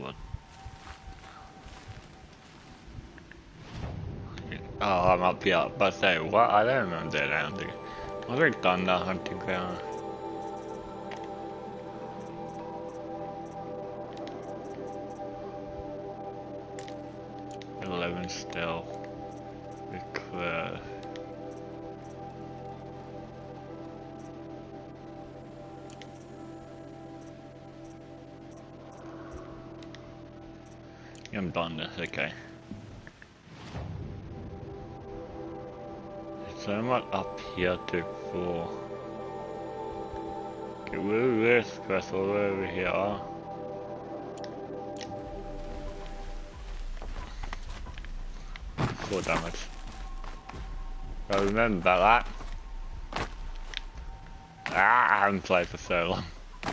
what? Oh, I'm up here. But say what? I don't remember that. I don't think. Was it thunder hunting ground? 11 still. With clear. I'm done this, okay. So much up here to explore. Okay, where is Chris? All over here. 4 damage. I remember that. I haven't played for so long.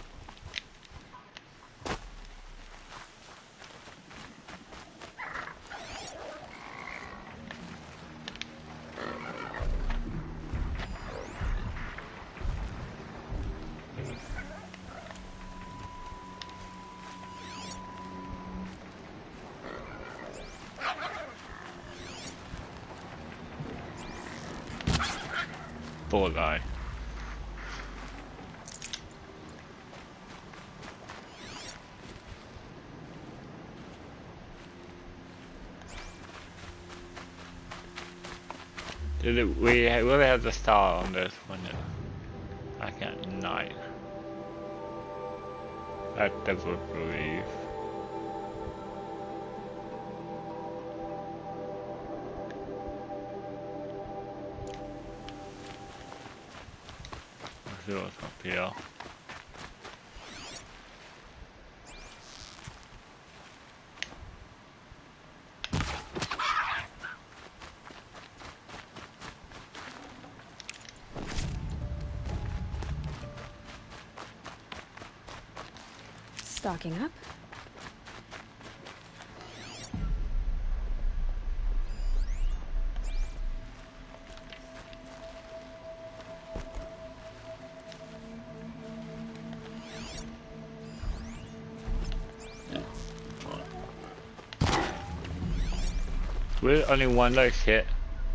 Poor guy. We really have the star on this one. I can't night. I never believe. Let's see what's up here. Stocking up. We're only one low hit.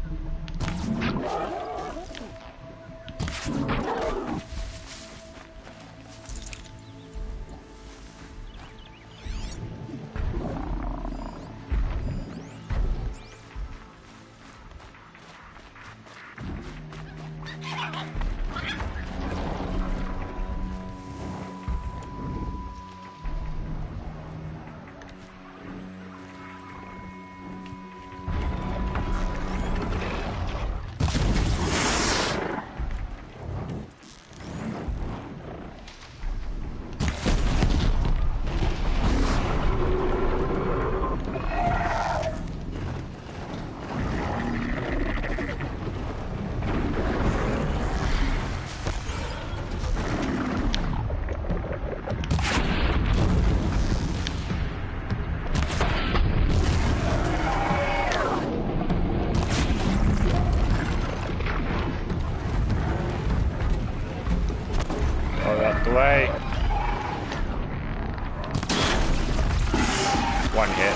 Away. One hit.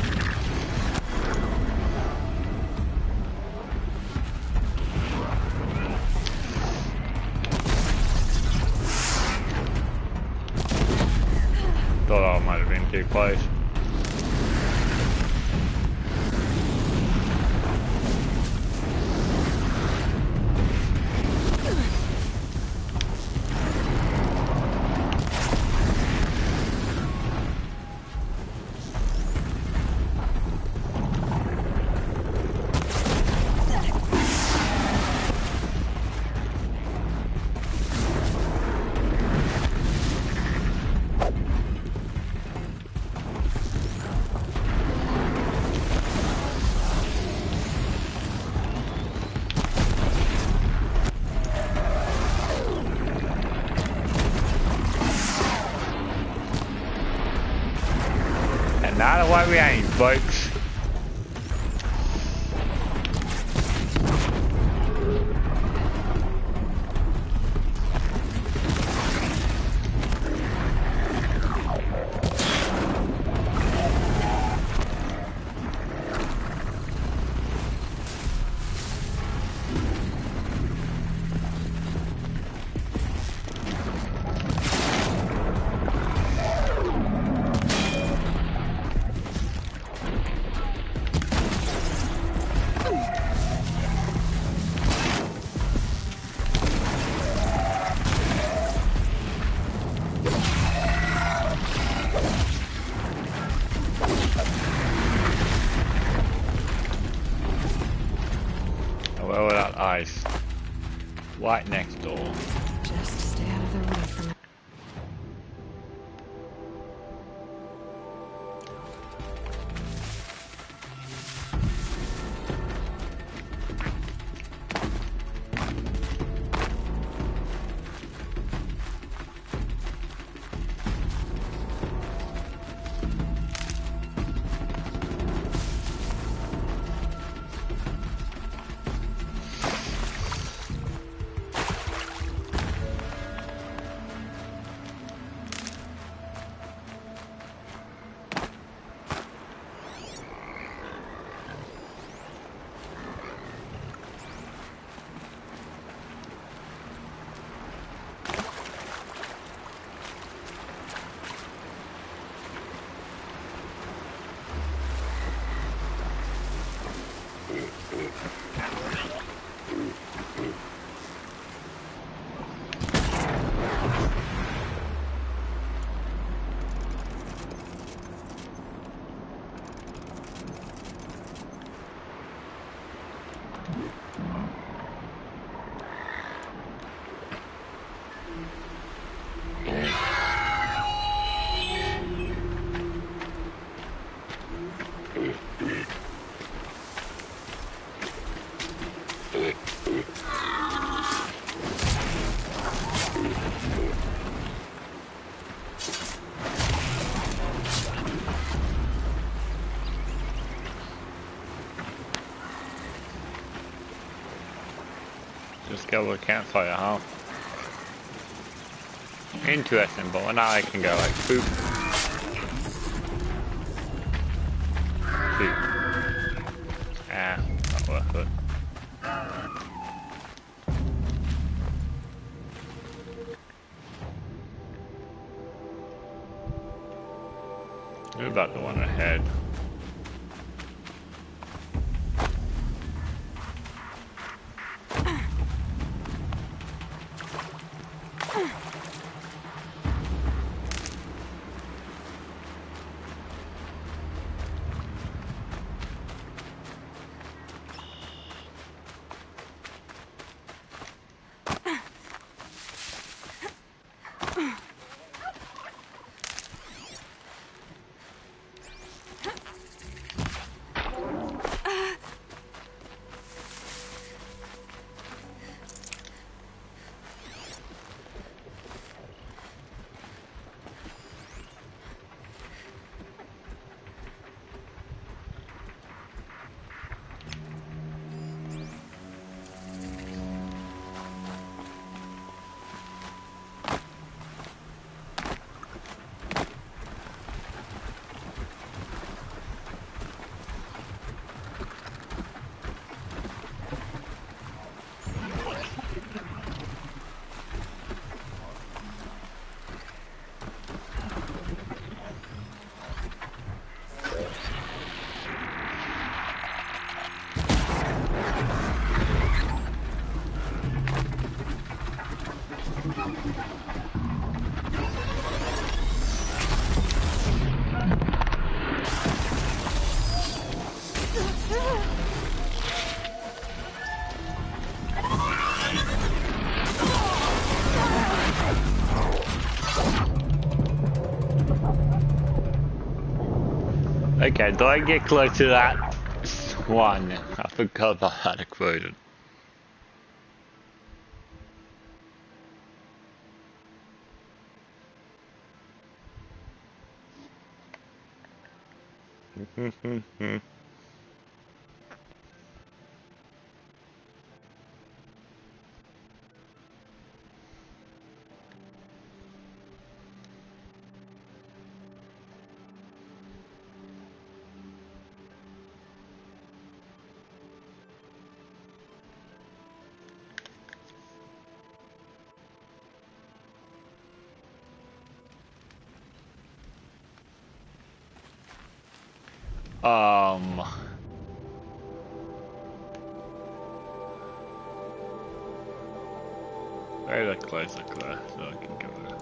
Thought I might have been too close. Not why we ain't, folks. right next door. Just stay out of the way for now. Just go with campfire, huh? Interesting, but now I can go like boop. Boop. Ah, not worth it. What about the one ahead? Okay, do I get close to that one? I forgot about that equation. Very close, so I can go there.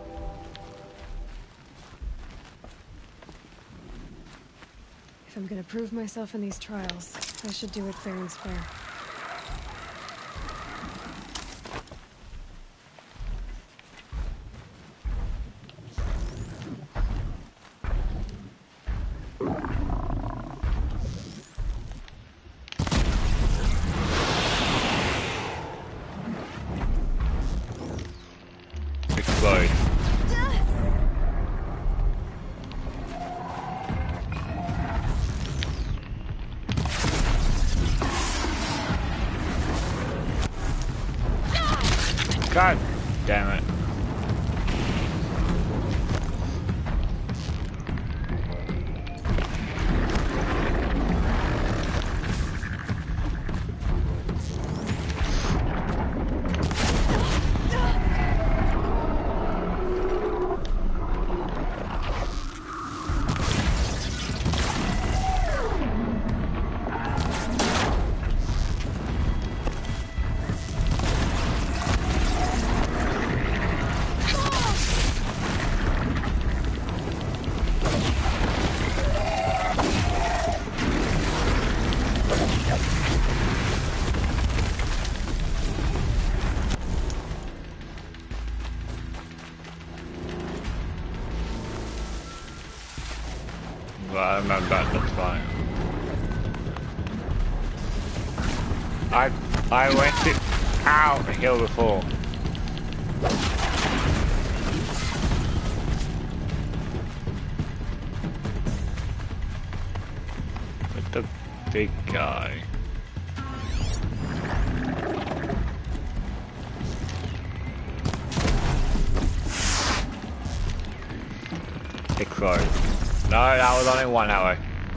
If I'm gonna prove myself in these trials, I should do it fair and square. God damn it. Well, I remember that, that's fine. I went to out the hill before. With the big guy. It closed. No, that was only 1 hour.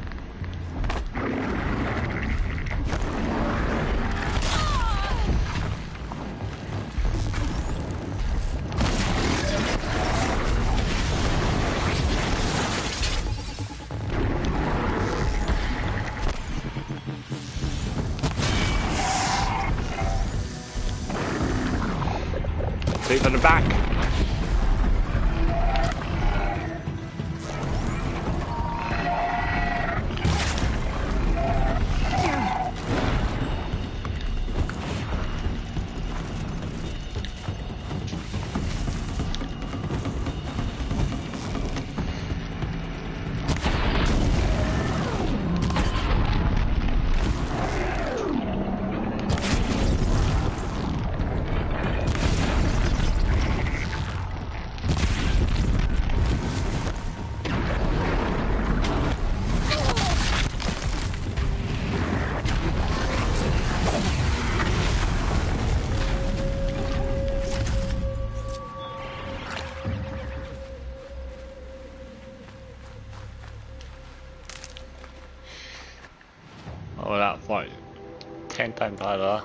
See from the back. Oh, that fight 10 times harder.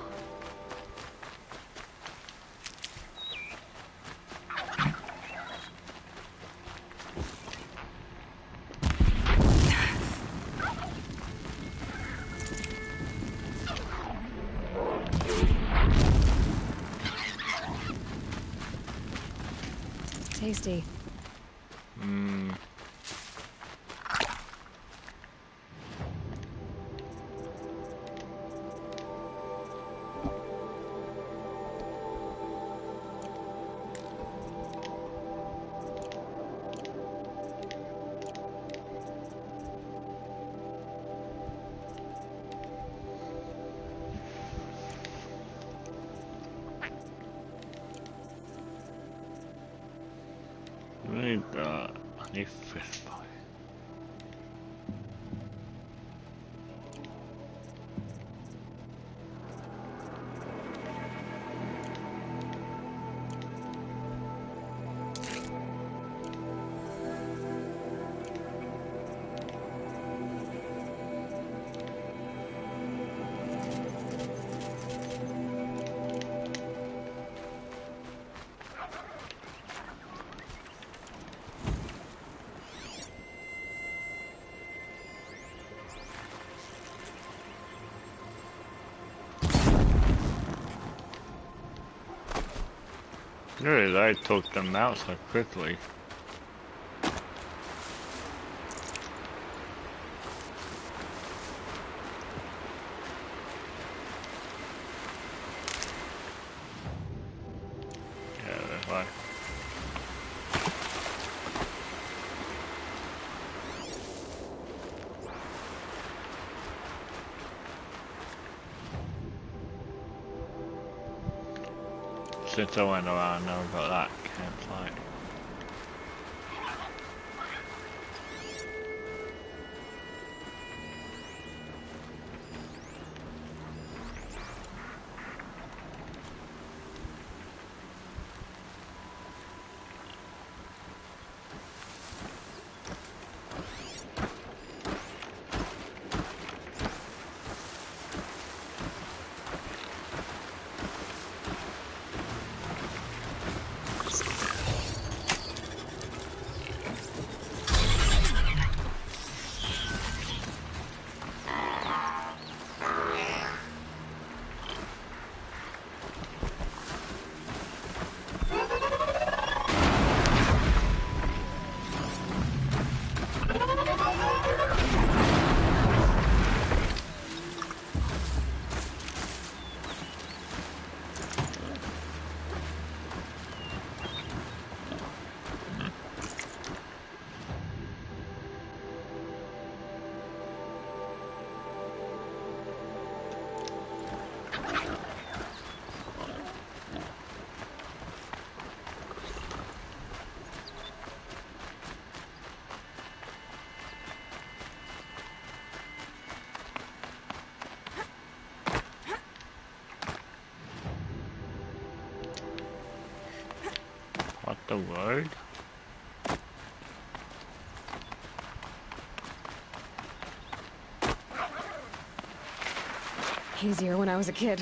Tasty. Mmm. I need fish pie. Really, I took them out so quickly. Yeah, that's right. Since I went around, I never got that campsite. the word? Easier when I was a kid.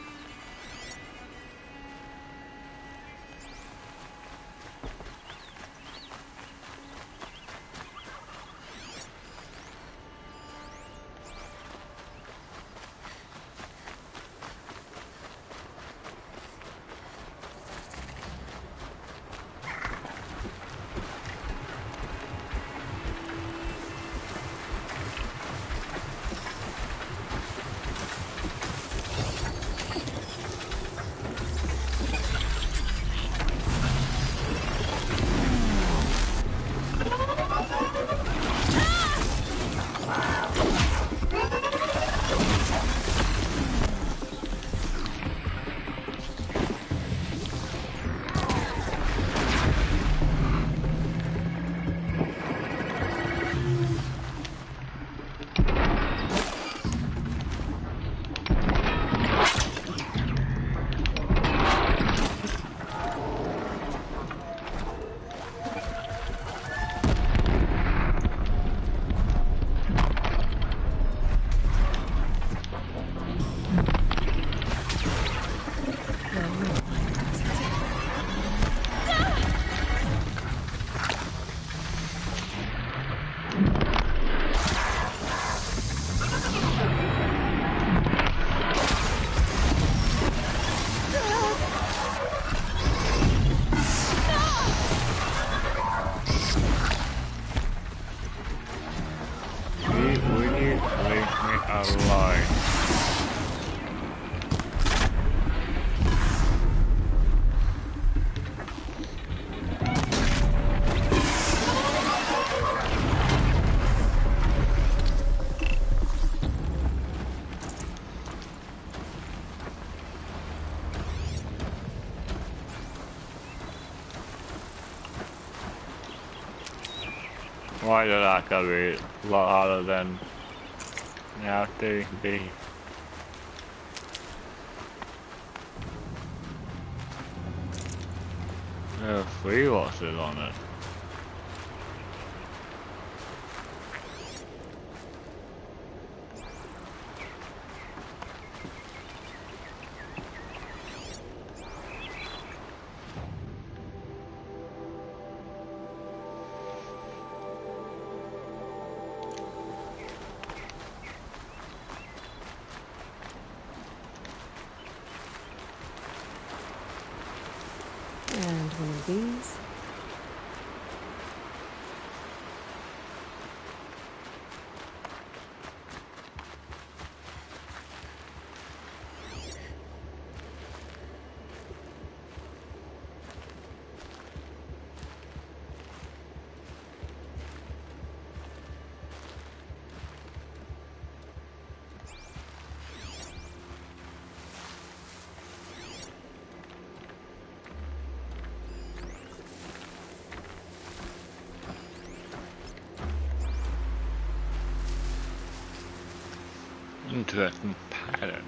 Why did that gotta be a lot harder than now to be? There are 3 bosses on it. And one of these. Interesting pattern.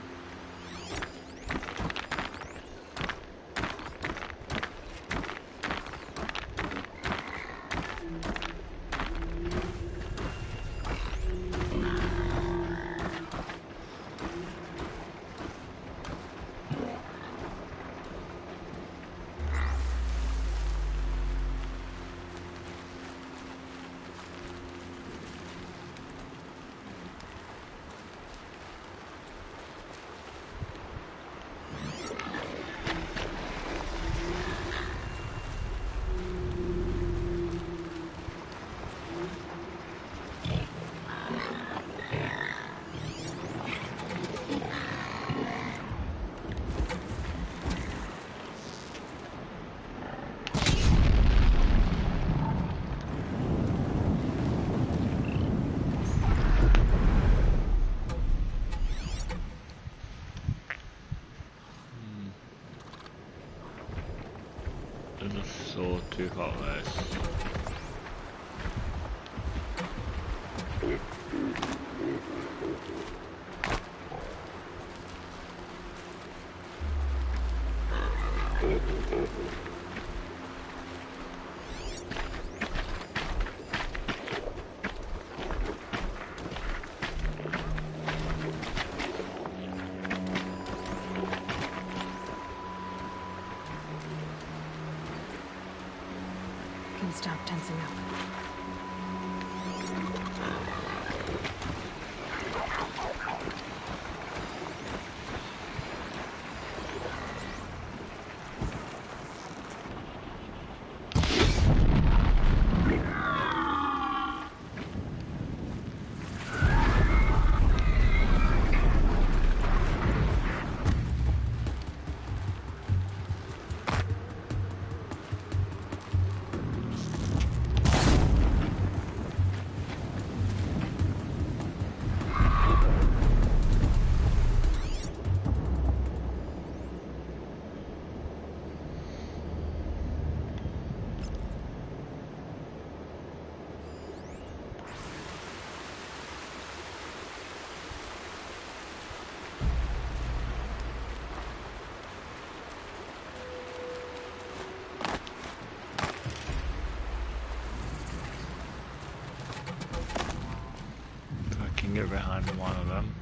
There's a sword too hot this. stop tensing up. Get behind one of them.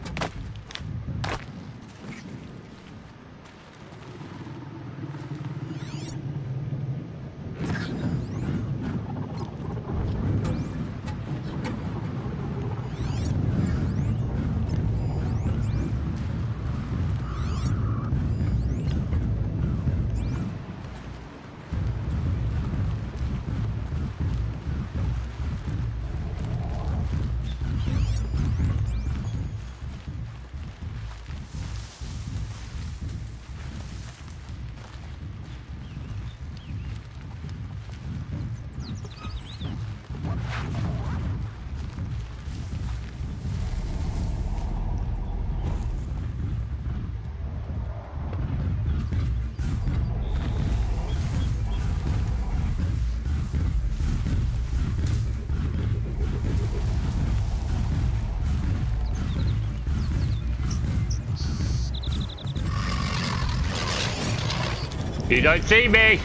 You don't see me!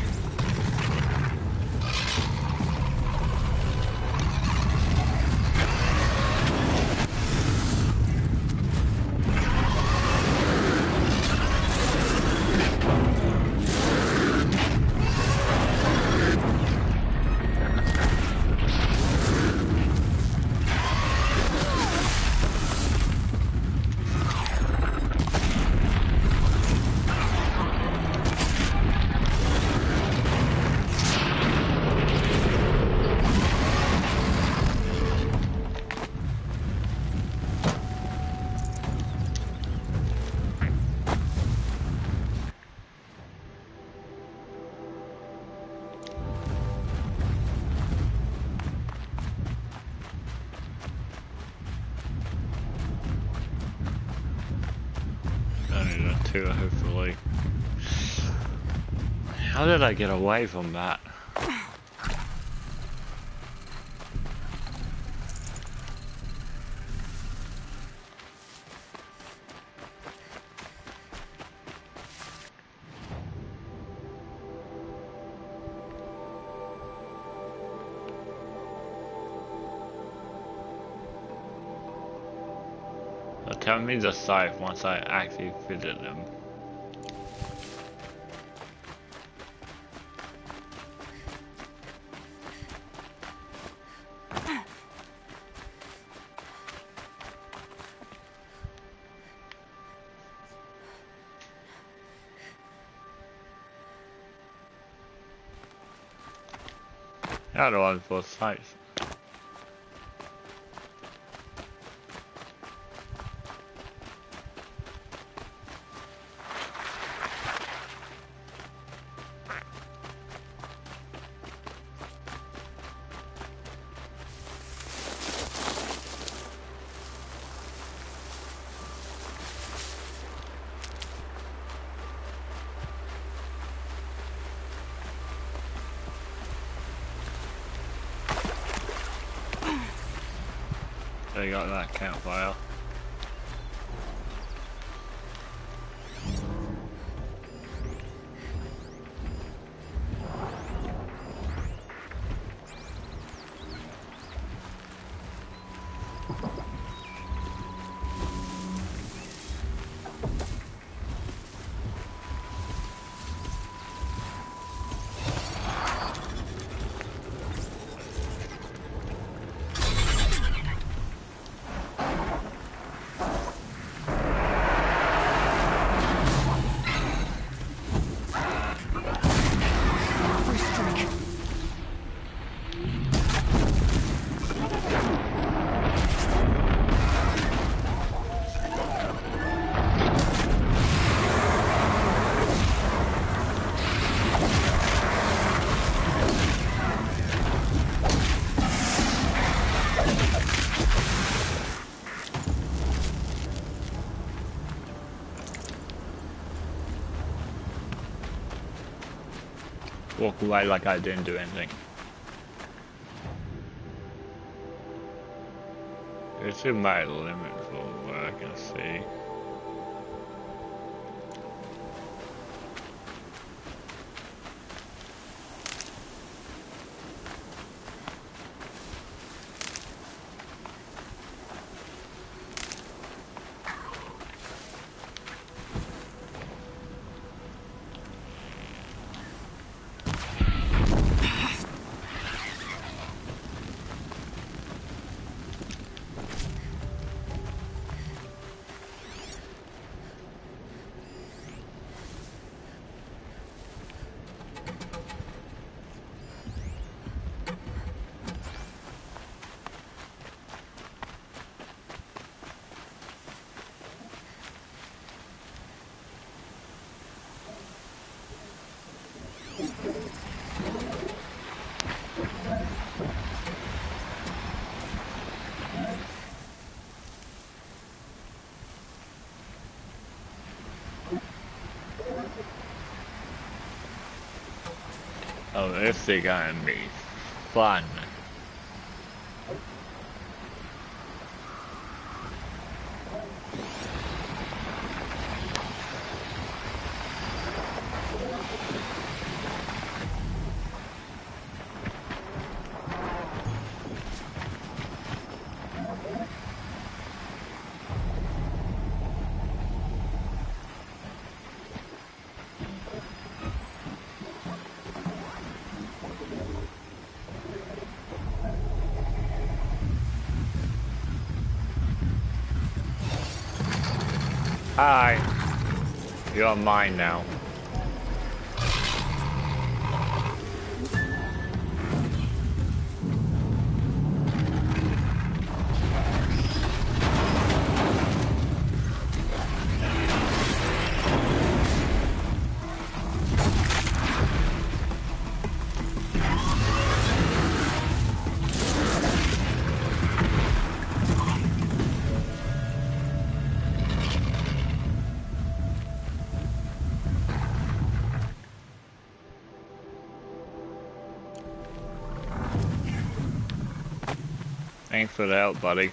Too, hopefully. How did I get away from that? Tell me the site once I actually visit them. How do I both sites? They got that campfire. Walk away like I didn't do anything. It's in my limit for what I can see. Oh, this is gonna be fun. Hi. You're mine now. Thanks for the help, buddy.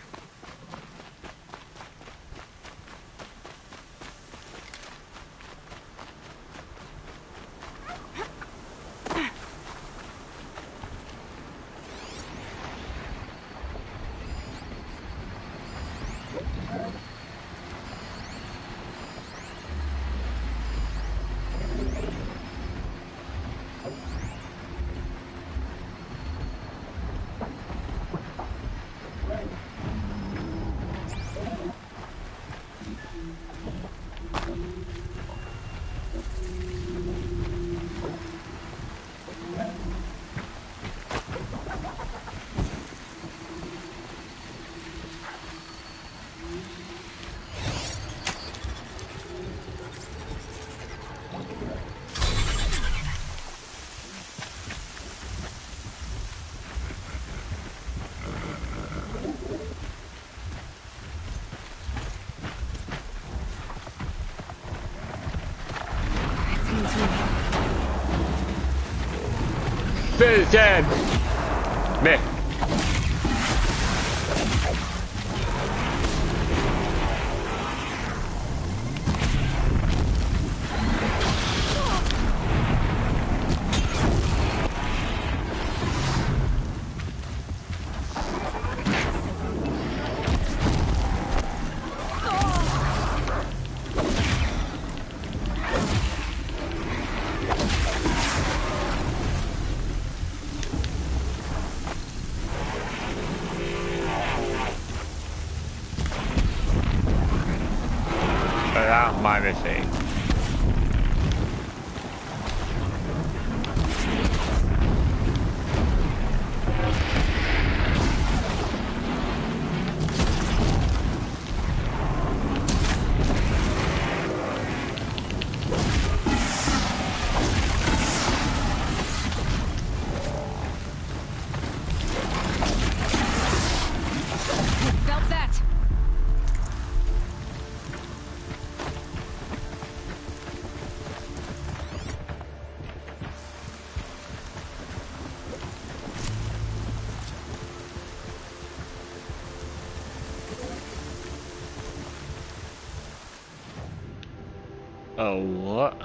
Fizz dead! Meh. My mistake. felt that. Oh, what?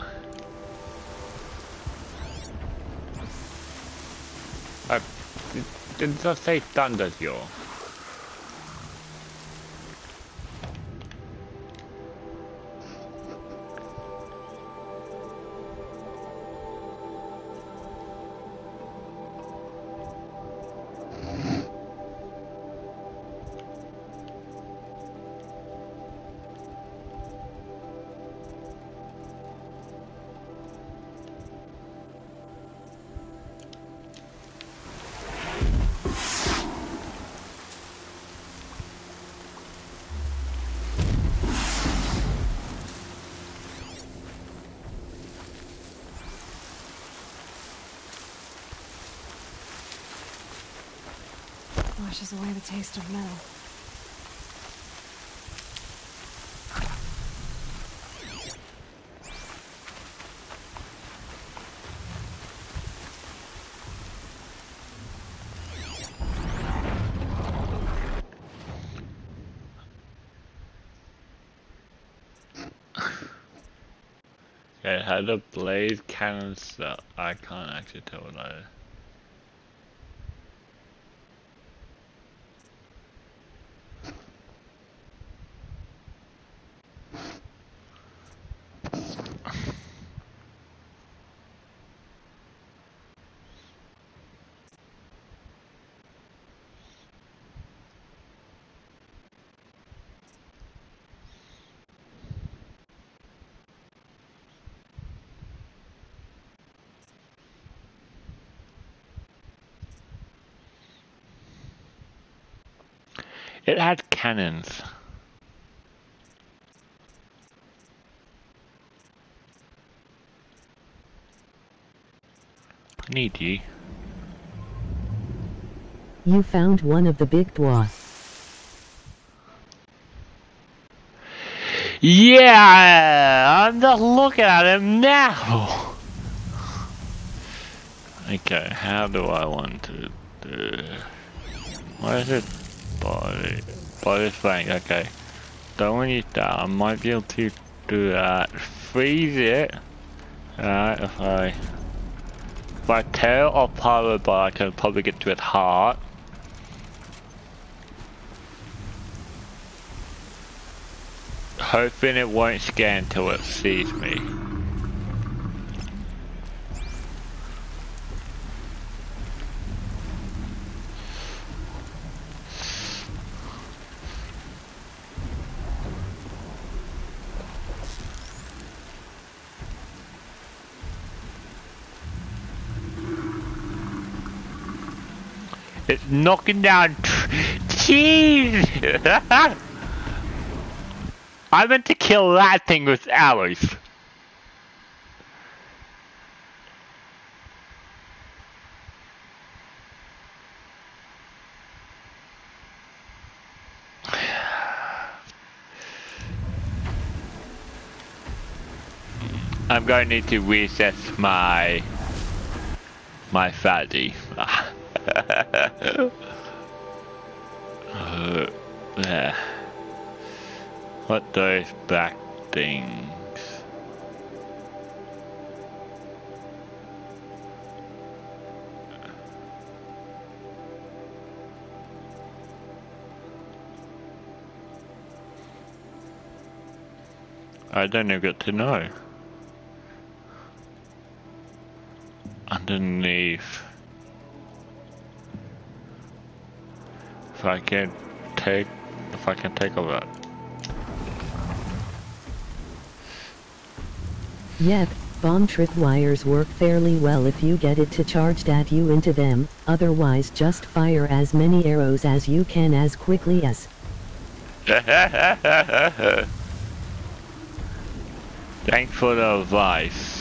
Did that say Thundersure? Washes away the taste of metal. It had a blade cannon stuff. I can't actually tell what that is. It had cannons. Need ye? You found one of the big dwarfs. Yeah, I'm just looking at him now. Okay, how do I want to do? What is it? Body flank. Okay, don't need that. I might be able to do that. Freeze it. Alright, if I tear off part of it, but I can probably get to its heart. Hoping it won't scan until it sees me. It's knocking down cheese! I meant to kill that thing with arrows. I'm going to need to reset my fatty. Yeah. What those black things? I don't even get to know. Underneath. If I can take all that. Yep, bomb tripwires work fairly well if you get it to charge at you into them, otherwise just fire as many arrows as you can as quickly as. Thanks for the advice.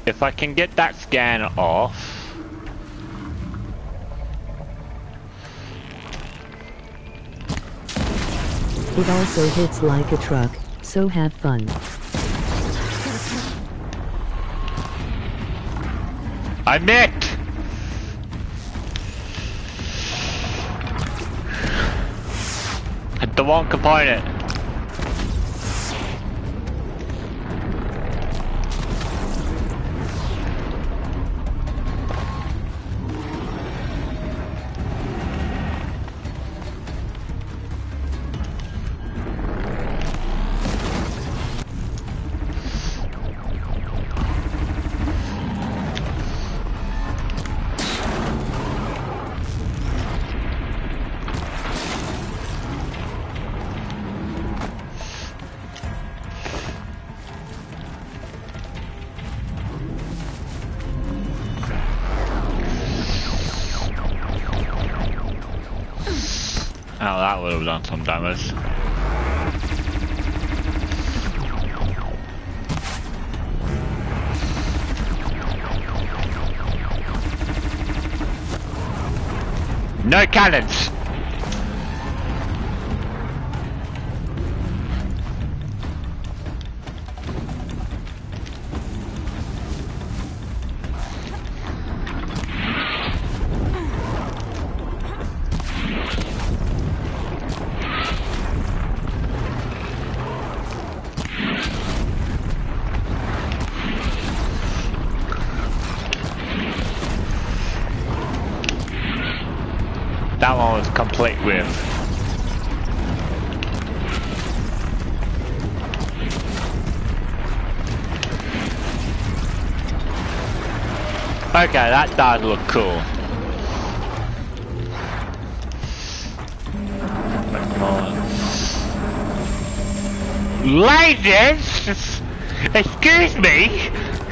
If I can get that scan off. It also hits like a truck, so have fun. I nicked! Hit the wrong component. Oh, that would have done some damage. No cannons! That one was complete with. Okay, that does look cool. Ladies! Excuse me!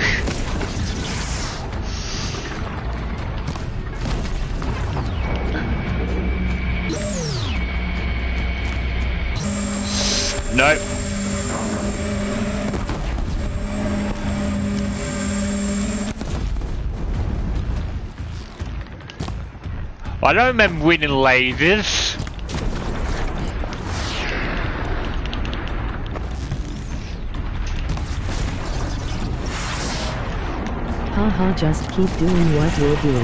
Nope. I don't remember winning lasers. Haha, just keep doing what you're doing.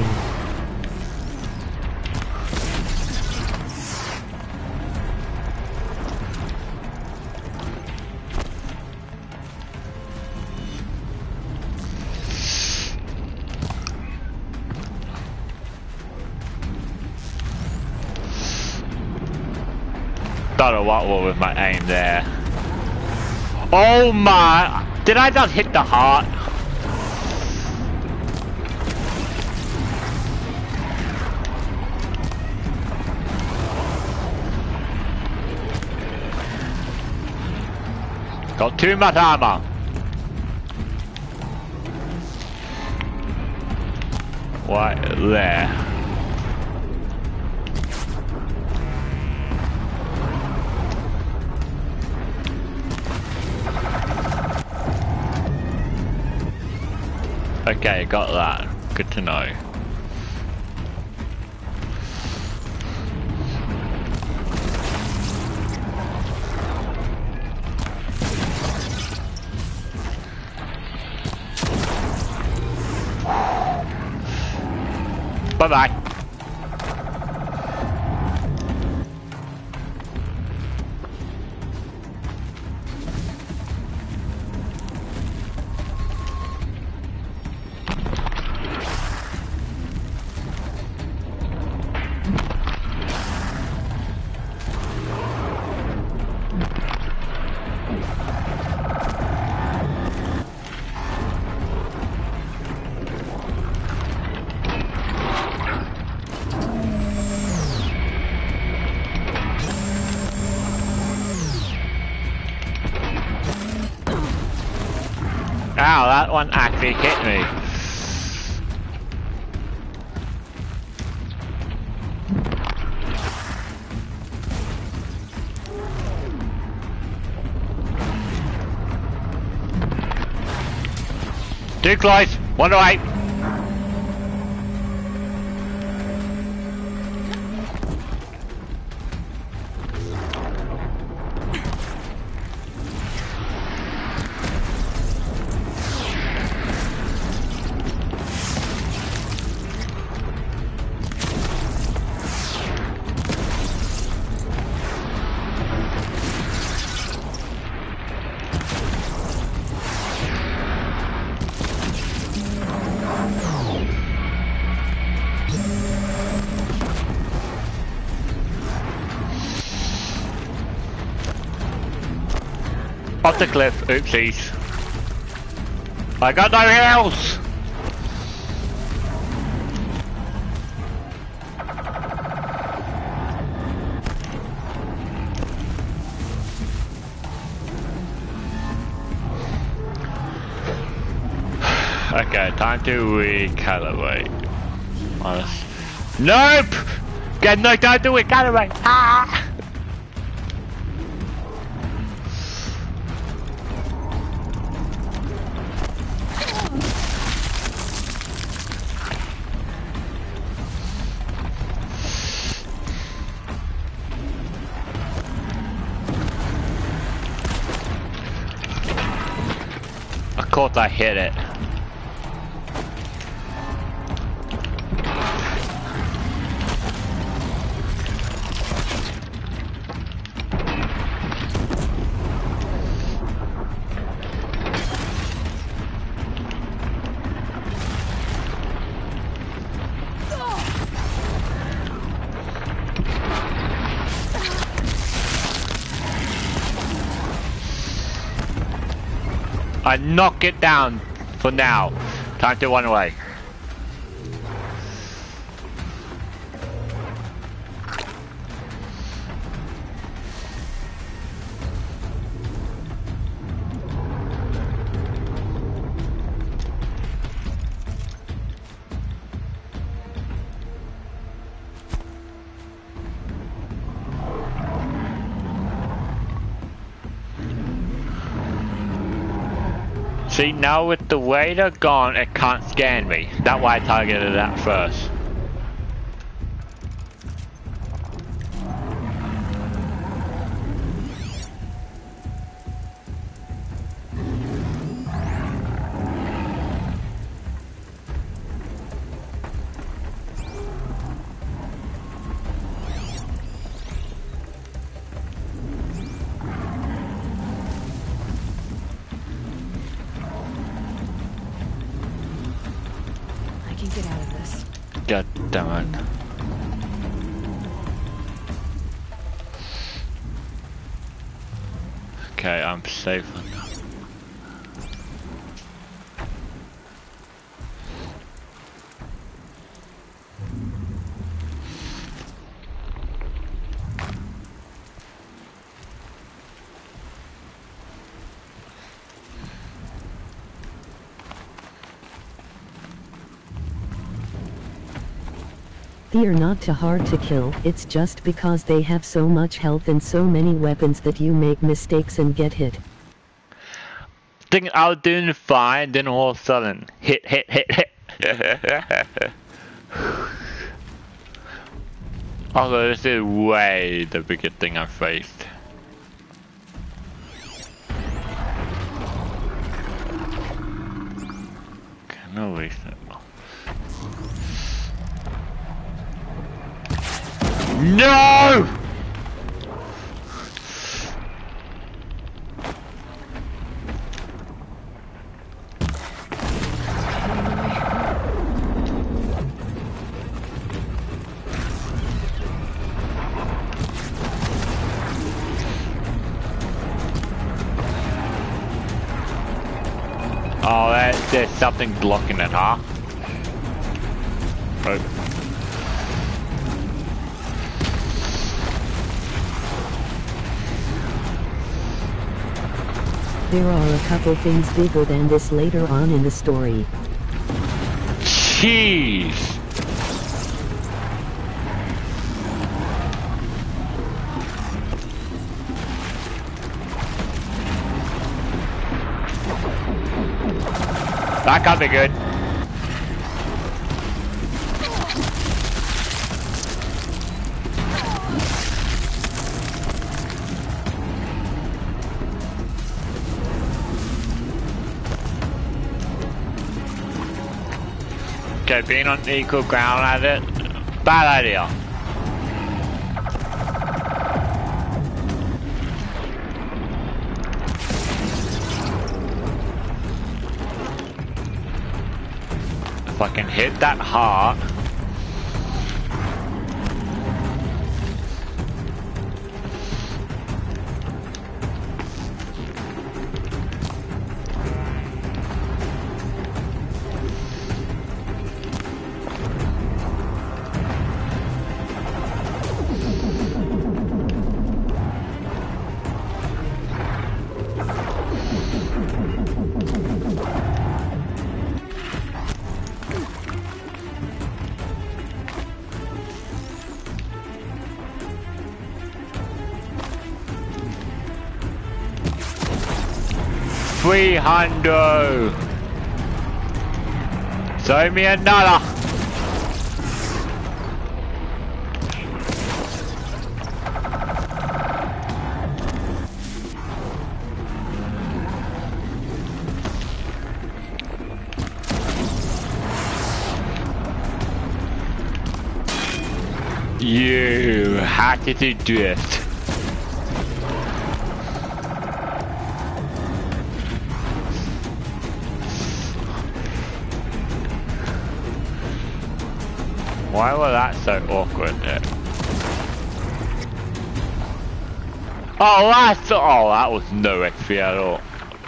Don't know what was with my aim there. Oh my! Did I just hit the heart? Got too much armor. Right there. Okay, got that. Good to know. Bye-bye. Ow, that one actually hit me. Too close. One away. Off the cliff, oopsies. I got no heals! Okay, time to recalibrate. Nope! Get no time to recalibrate! Ah! Of course I hit it. I knock it down for now. Time to run away. See, now with the radar gone, it can't scan me. That's why I targeted that first. God damn it. Okay, I'm safe now. They're not too hard to kill, it's just because they have so much health and so many weapons that you make mistakes and get hit. Think I was doing fine, then all of a sudden, hit. Although this is way the biggest thing I've faced. Okay, no reason. No! Oh, there's something blocking it, huh? Oh. There are a couple things bigger than this later on in the story. Jeez! That can't be good. Okay, being on equal ground at it, bad idea. If I can hit that heart. $300. Show me another. You had to do it. Why was that so awkward there? Oh, that was no XP at all.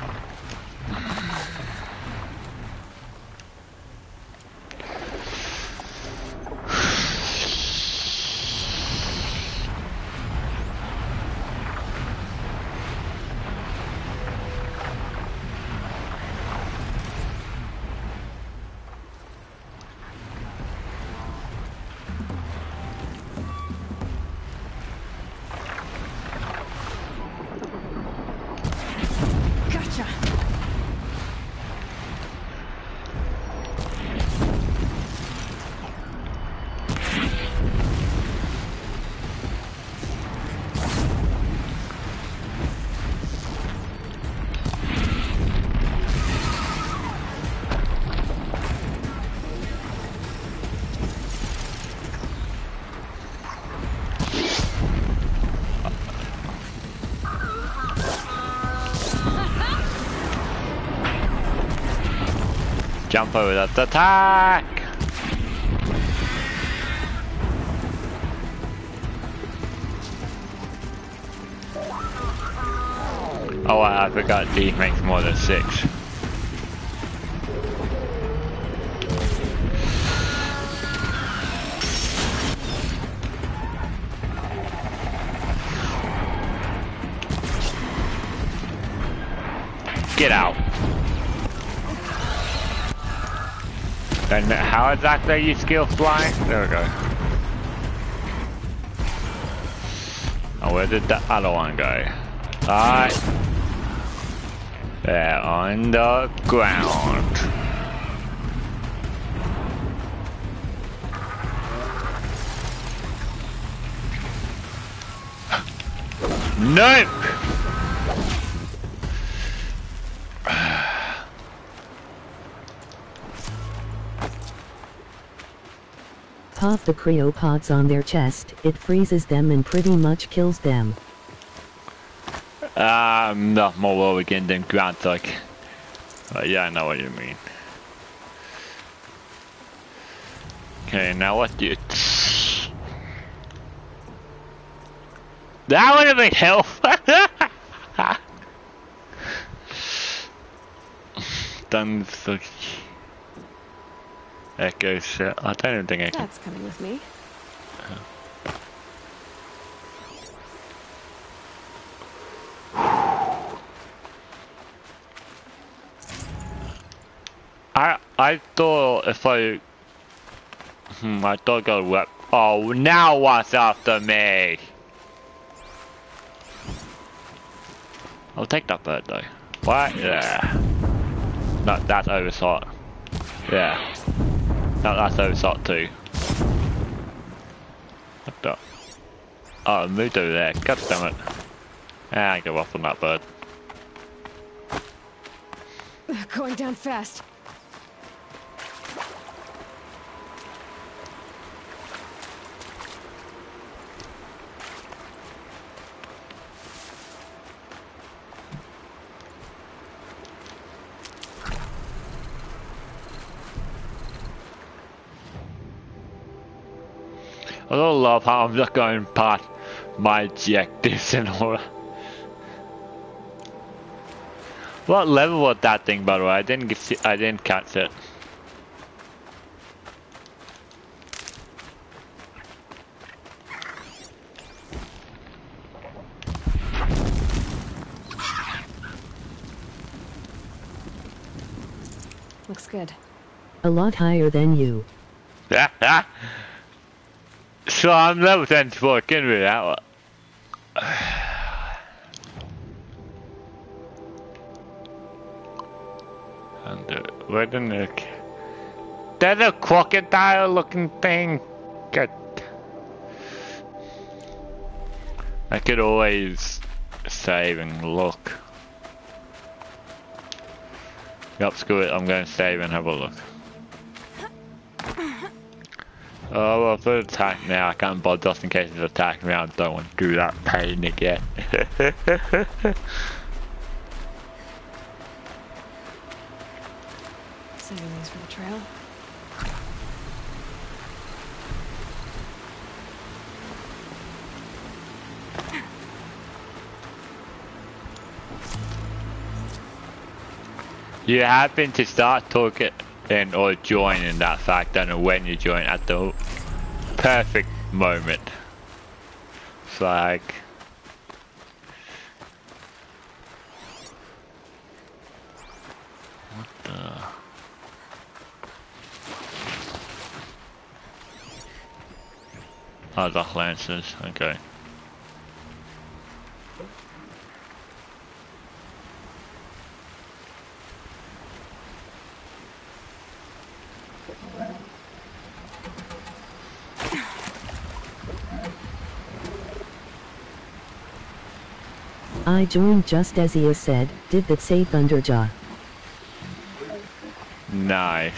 Jump over that attack! Oh, I forgot D makes more than 6. Get out. And how exactly are you skill flying? There we go. Oh, where did the other one go? Alright. They're on the ground. Nope! Pop the cryopods on their chest, it freezes them and pretty much kills them. Not more well again than ground like. Yeah, I know what you mean. Okay, now what do you... That would have been health! Done so... Echo shit. I don't even think I can... That's coming with me. I thought if I thought I got rep. Oh, now what's after me? I'll take that bird though. What? Yeah. No, that's oversight. Yeah. No, that's oversight too. What the? Oh, it moved over there. God damn it. Ah, I give up on that bird. Going down fast. I don't love how I'm just going past my objectives and all that. What level was that thing, by the way? I didn't catch it. Looks good. A lot higher than you. So I'm level 10 fucking with that one. And where the neck? There's a crocodile looking thing. God. I could always save and look. Yup, screw it, I'm going to save and have a look. Oh, well, if it attack now, I can't bother just in case it attacks me. I don't want to do that pain again. Saving these for the trail. You happen to start talking or join in that fact. I don't know when you join at the perfect moment. It's like what the? Oh, the lancers. Okay. I joined just as he has said, did that say Thunderjaw? Nice.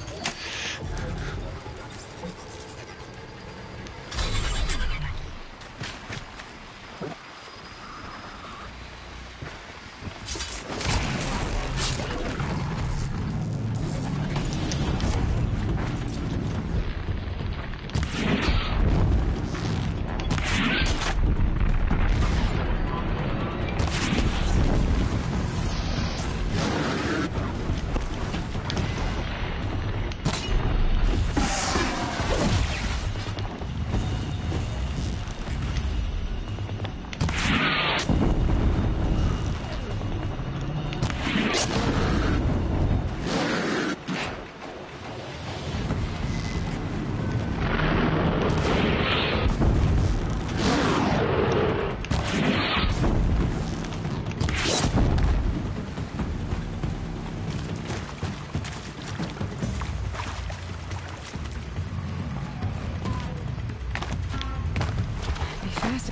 Be fast.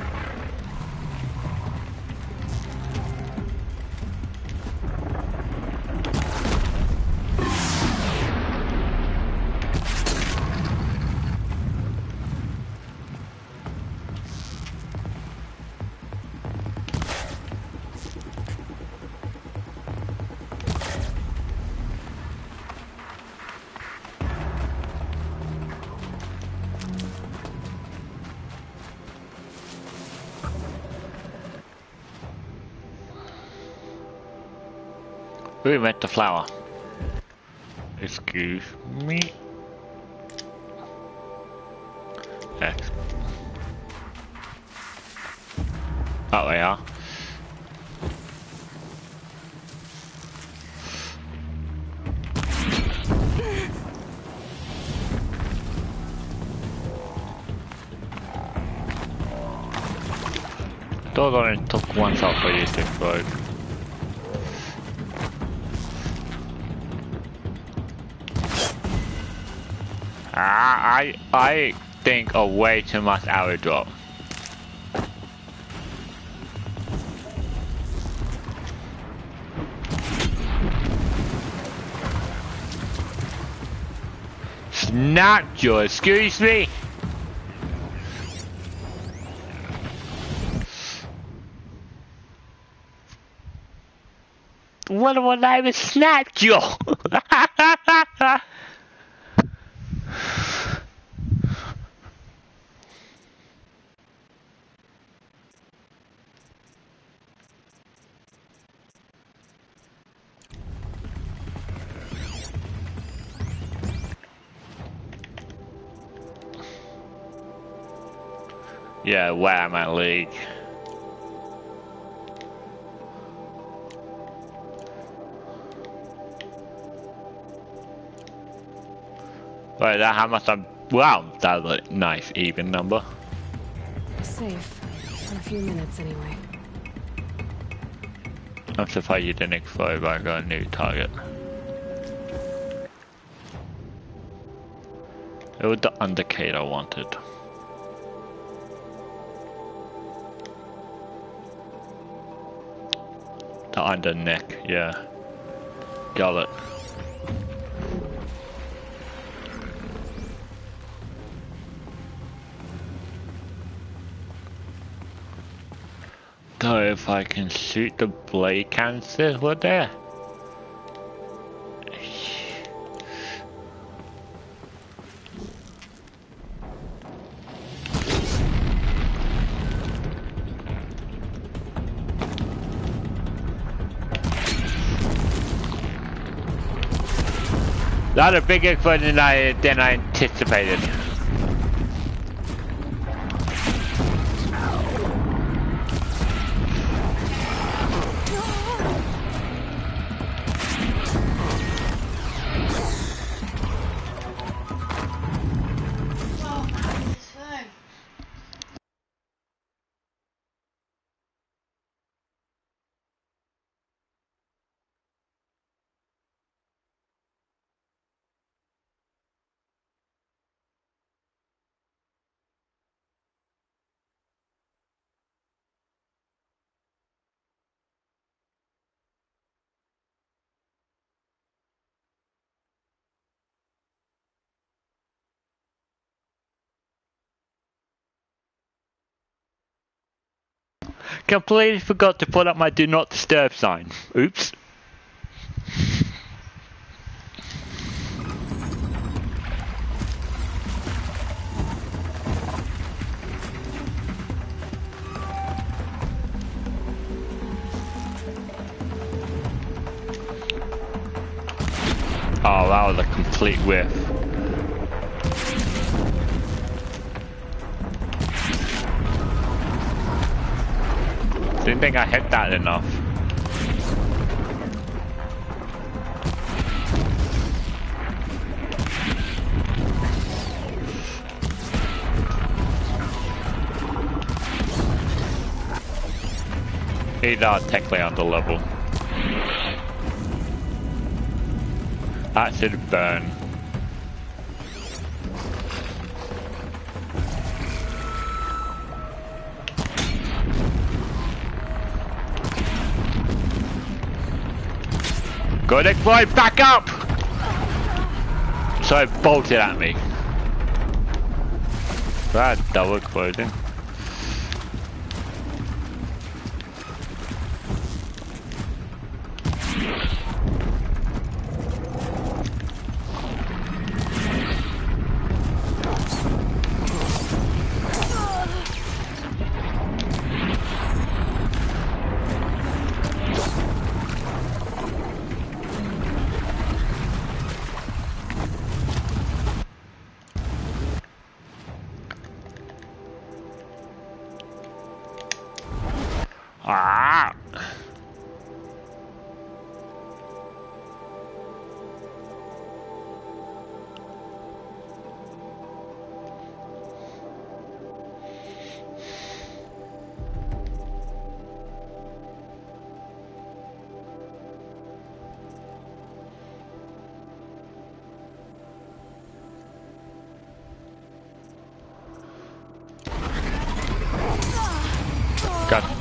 We met the flower. Excuse me. X. Oh, we are. Those only took one shot for you to explode. I think of way too much arrow drop. Snapjaw, excuse me. What of my name is Snapjaw? Yeah, wow, my league. Right, that how much I'm. Wow, that was a nice even number. Safe. For a few minutes, anyway. I'm surprised you didn't explode, but I got a new target. It was the undercade I wanted. The under neck, yeah. Got it. So if I can shoot the blade cannons were there. That a bigger explosion than I anticipated. Completely forgot to put up my do not disturb sign. Oops. Oh, that was a complete whiff. Didn't think I hit that enough. He's technically under level. That should burn. Good exploit, back up! So it bolted at me. That double exploding.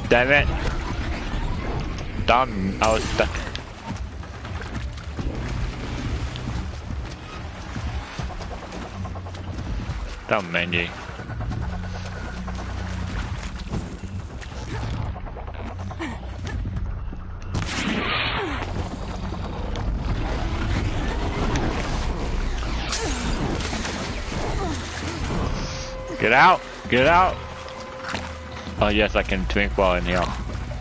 Damn it. Damn, I was stuck. Damn, Mandy. Get out! Get out! Oh yes, I can drink while in here.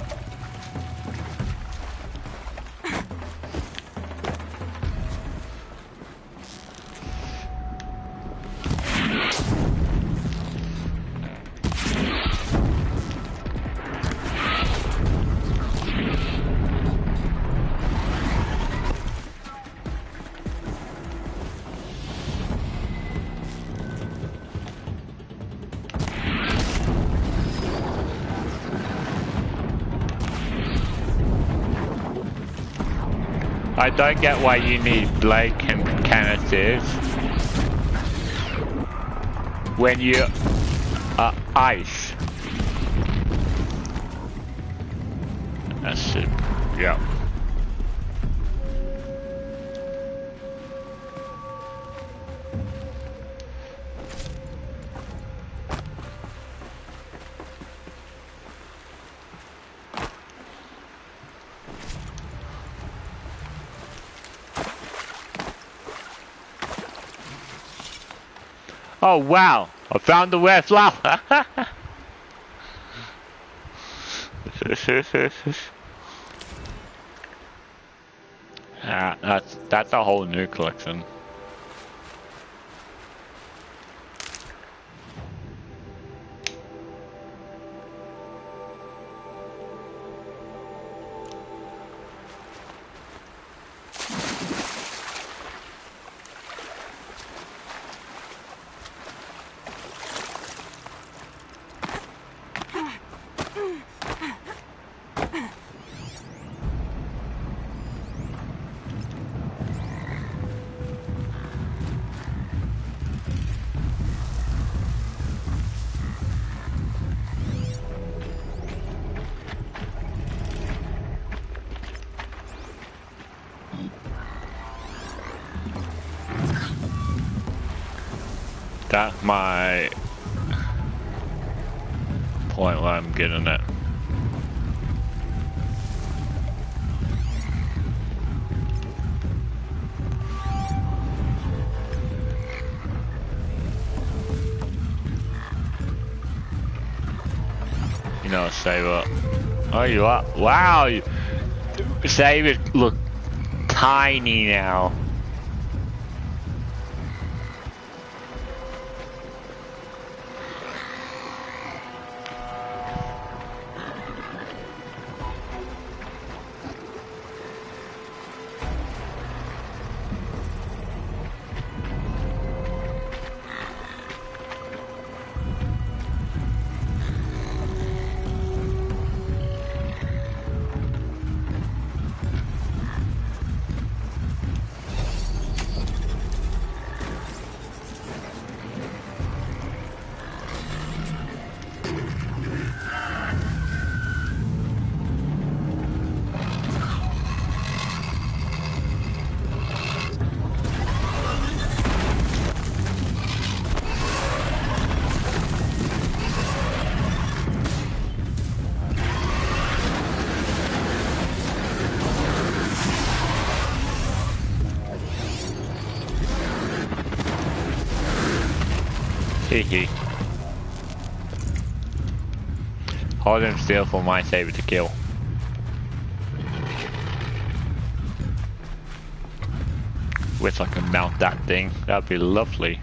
I don't get why you need blade canisters when you are ice. That's it. Yeah. Oh wow! I found the red flower. That's a whole new collection. That's my point where I'm getting it. You know, Saber. Oh, you are. Wow! Saber look tiny now. Hehe. Hold him still for my Saber to kill. Wish I could mount that thing. That'd be lovely.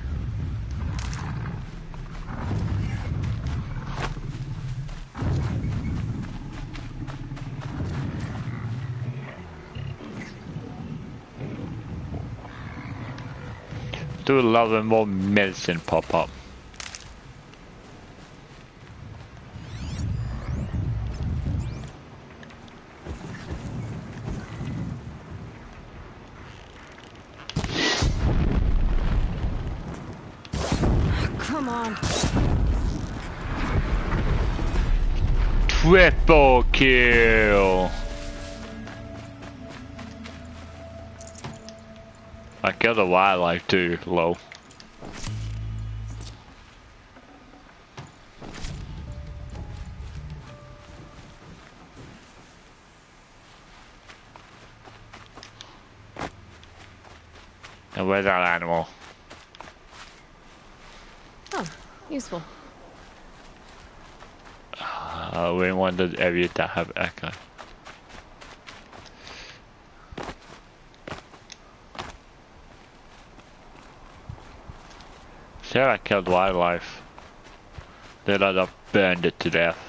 Do love and more medicine pop up. Come on. Triple kill! I killed a wildlife too, lol. And where's our animal? Oh, useful. We want the area to have echo. Said I killed wildlife. Then I burned it to death.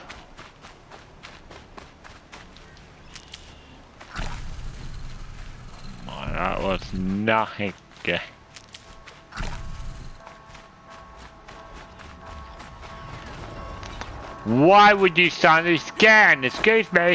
Oh, that was nothing. Why would you suddenly scan? Excuse me.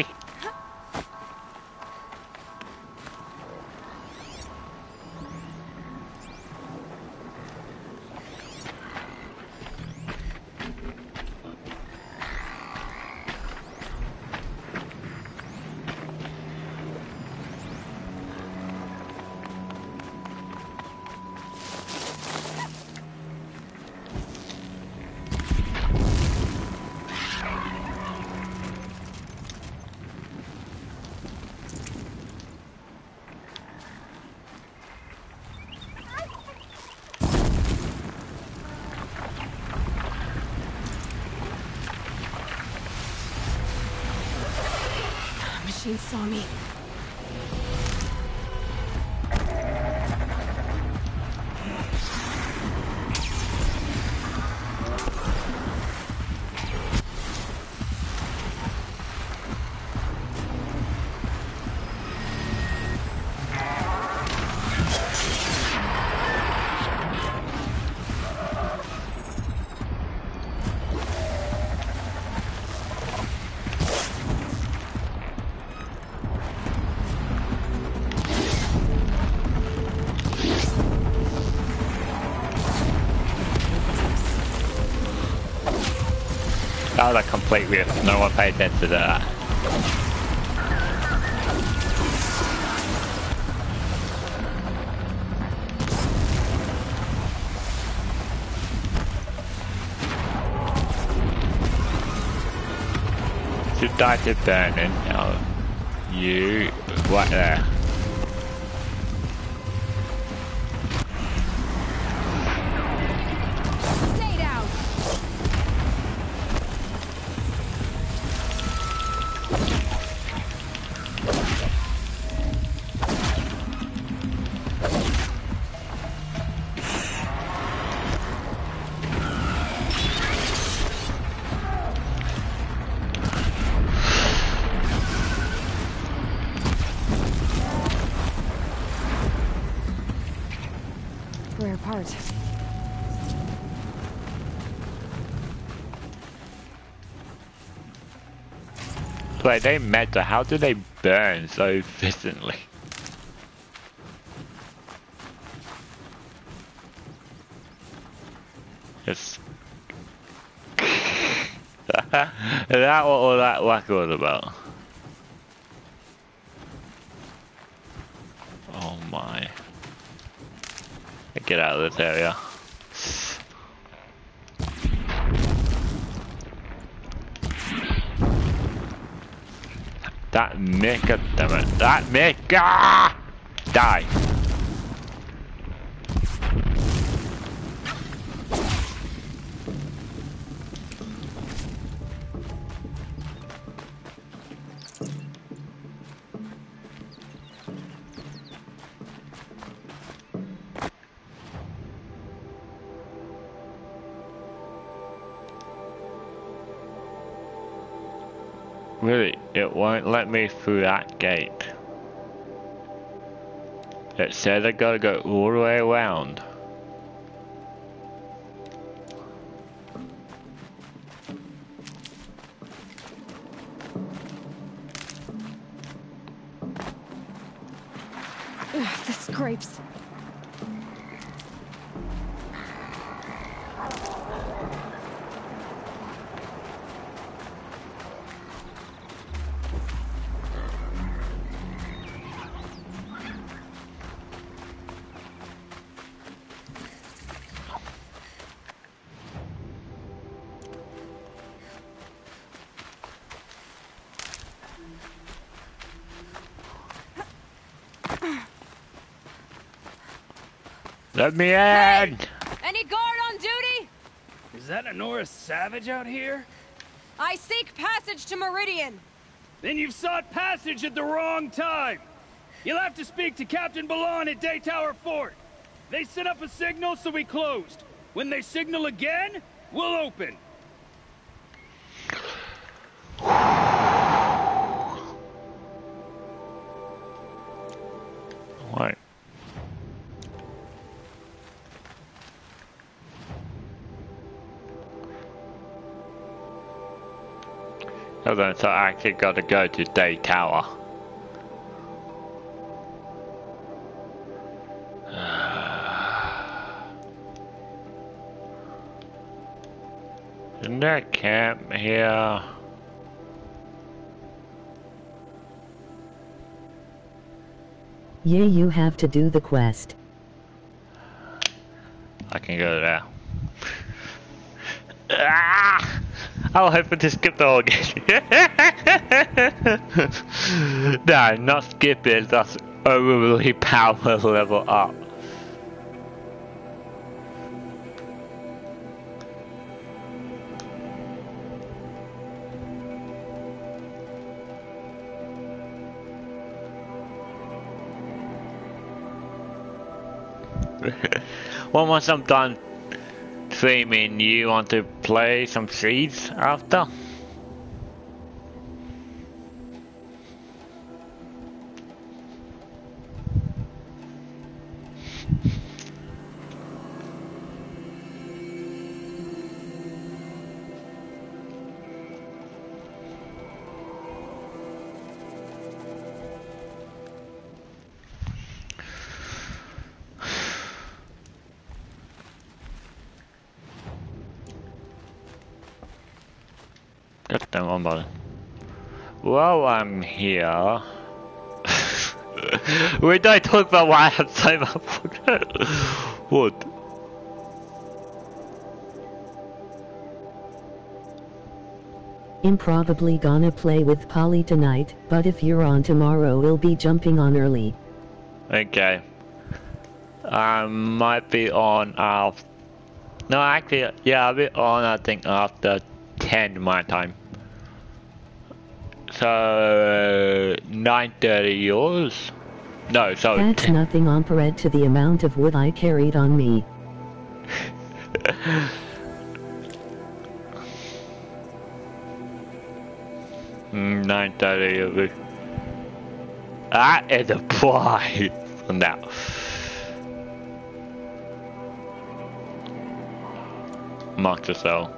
Machine saw me. That was a complete whiff. No one paid attention to that. You died to burning. Now, you what there? Rare part. Wait, they matter. How do they burn so efficiently? It's is that what all that whack was about? Oh my. Get out of this area. That mecha, damn it. That mecha! Die. Really, it won't let me through that gate. It said I gotta go all the way around. Ugh, the scrapes. Let me in! Hey! Any guard on duty? Is that a Norris Savage out here? I seek passage to Meridian. Then you've sought passage at the wrong time. You'll have to speak to Captain Balon at Daytower Fort. They set up a signal, so we closed. When they signal again, we'll open. What? Hold on, so I actually gotta go to Daytower. Isn't there a camp here? Yeah, you have to do the quest. I can go there. Ah! I was hoping to skip the whole game. No, not skip it, that's overly power level up. Well, once I'm done streaming, you want to play some Seeds after? God damn, I'm bothered. While I'm here... we don't talk about why I have so much... What? I'm probably gonna play with Polly tonight, but if you're on tomorrow we'll be jumping on early. Okay. I might be on after... No, actually, yeah, I'll be on, I think, after 10 my time. So 9:30 yours? No, so that's 10. nothing compared to the amount of wood I carried on me. 9:30 of it. That is a prize for now. Mark to sell.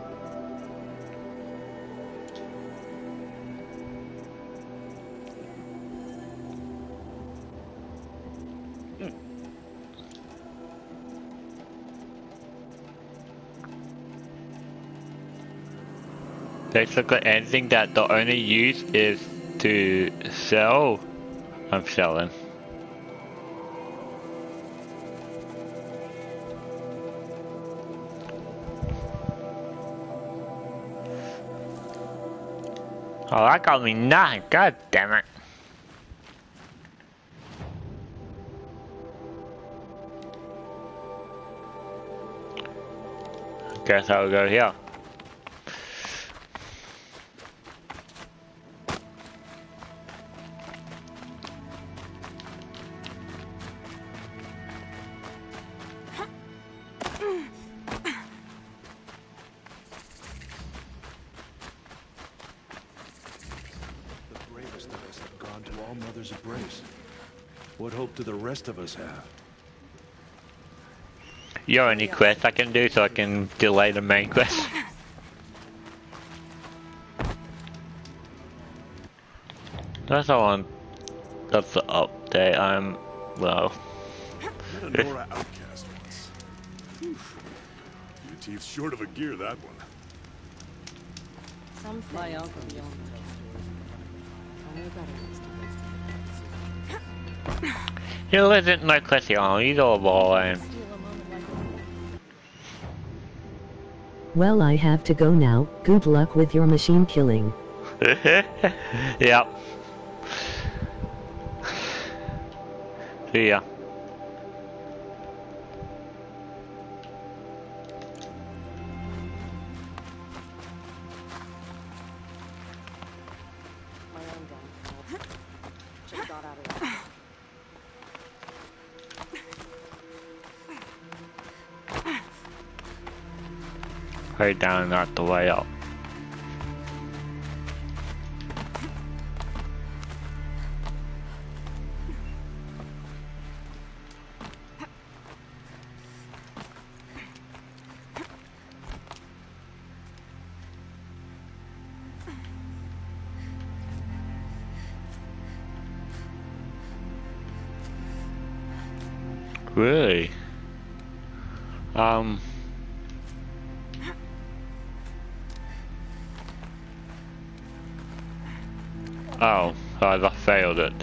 Basically anything that the only use is to sell, I'm selling. Oh, that got me 9, god damn it. Guess I'll go here. What hope do the rest of us have? Your only quest I can do so I can delay the main quest. That's all on. That's the update. Well. Met a Nora outcast once. Few teeth short of a gear, that one. Some fly out from beyond. You isn't no question, he's all balling. Well, I have to go now. Good luck with your machine killing. Yep. See ya. way down, not the way up. Really? Oh, I failed it.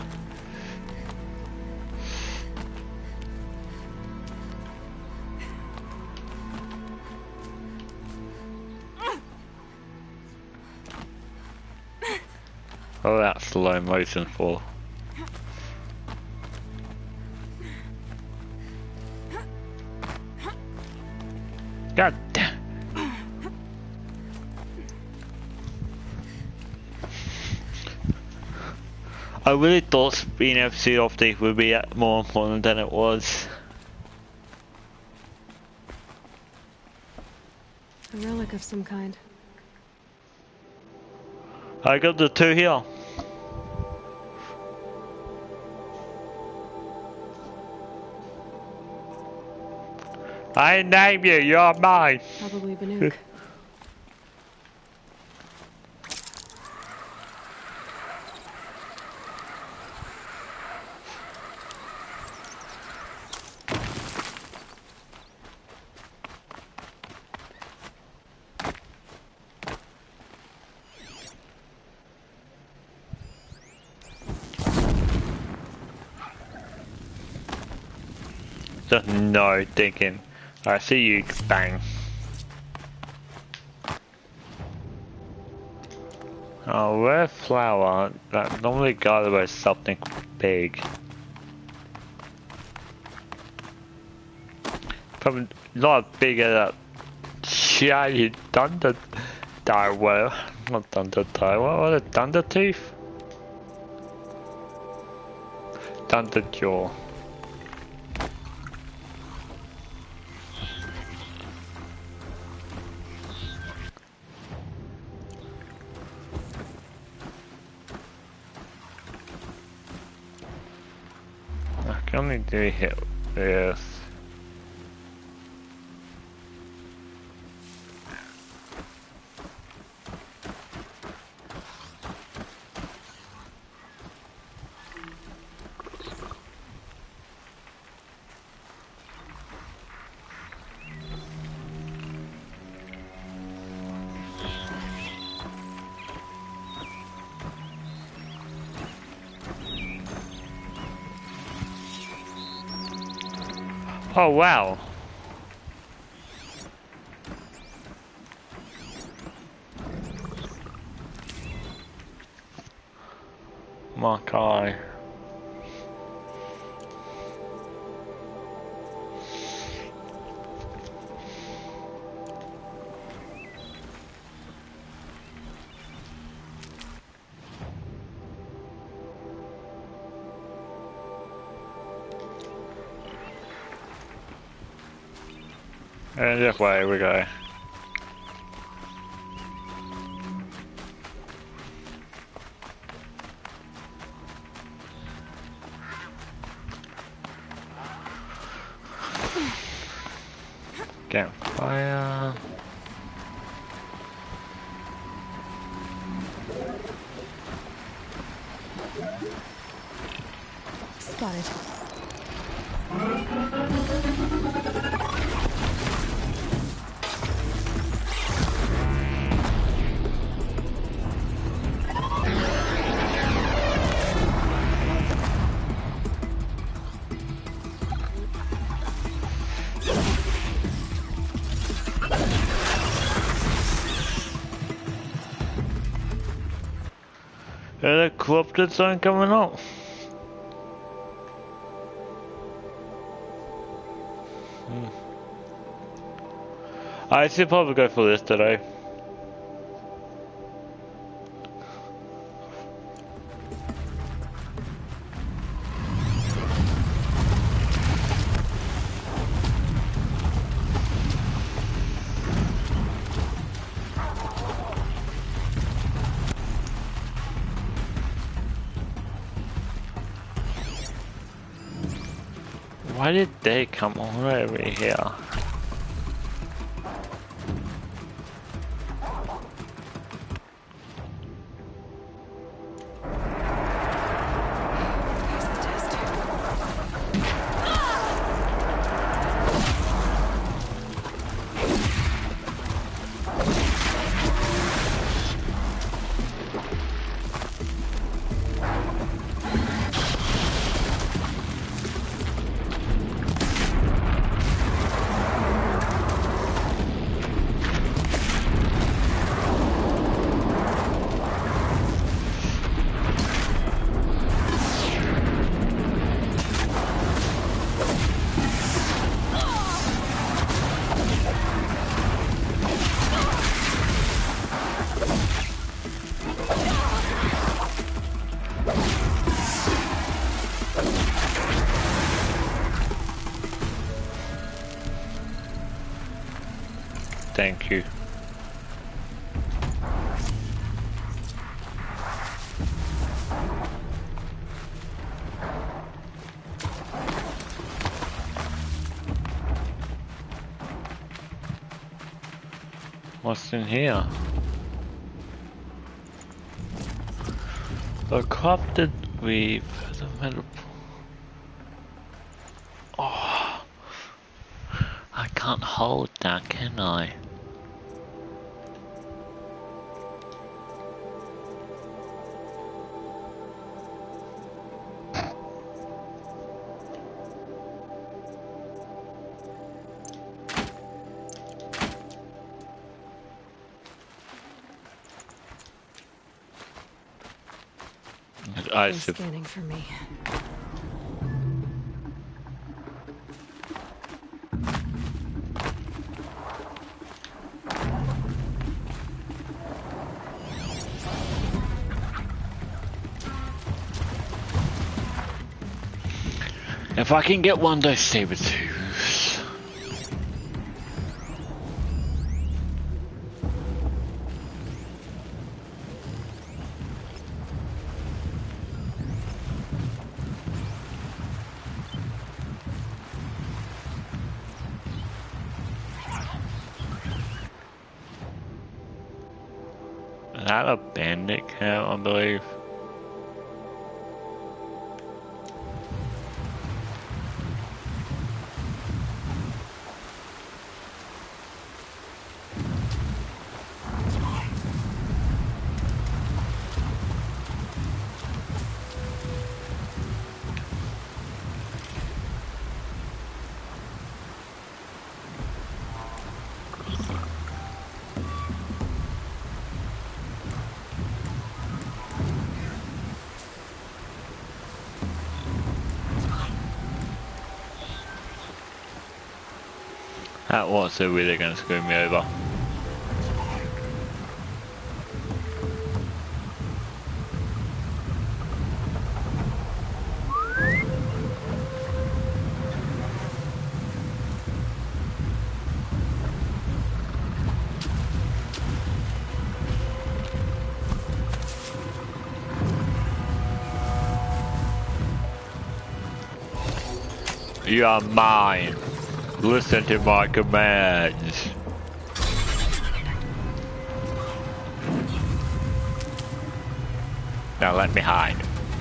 Oh, that's slow motion for. God damn. I really thought being able to see off these would be more important than it was. A relic of some kind. I got the two here. I name you, you're mine. Probably Banuk. Just no thinking. I see you, bang. Oh, rare flower. That normally got about something big. Probably not big as a shiny thunder well, not thunder what was it? Thunder teeth? Thunder jaw. I can only do hit this. Oh wow. My guy. And this way we go. Campfire. Spotted. There's a corrupted sign coming up. I should probably go for this today. Why did they come all the way over here? There's the test. Thank you. What's in here? A crafted weave. The metal. Oh, I can't hold that, can I? I They're should. scanning for me. If I can get one of those saber-tooths. Is that a bandit camp, I believe? That was really gonna screw me over. You are mine. Listen to my commands. Now let me hide.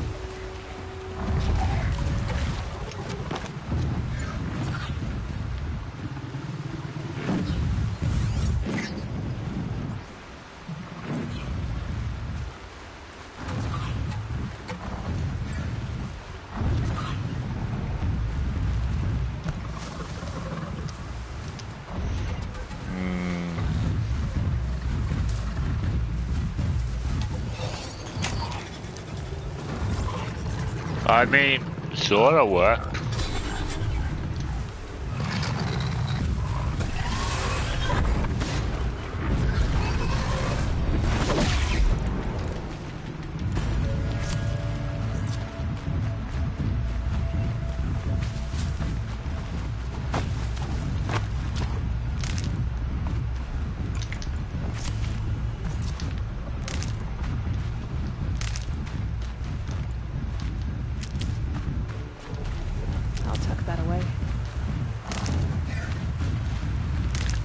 I mean, sorta worked.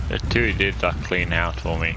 The two did that clean house for me.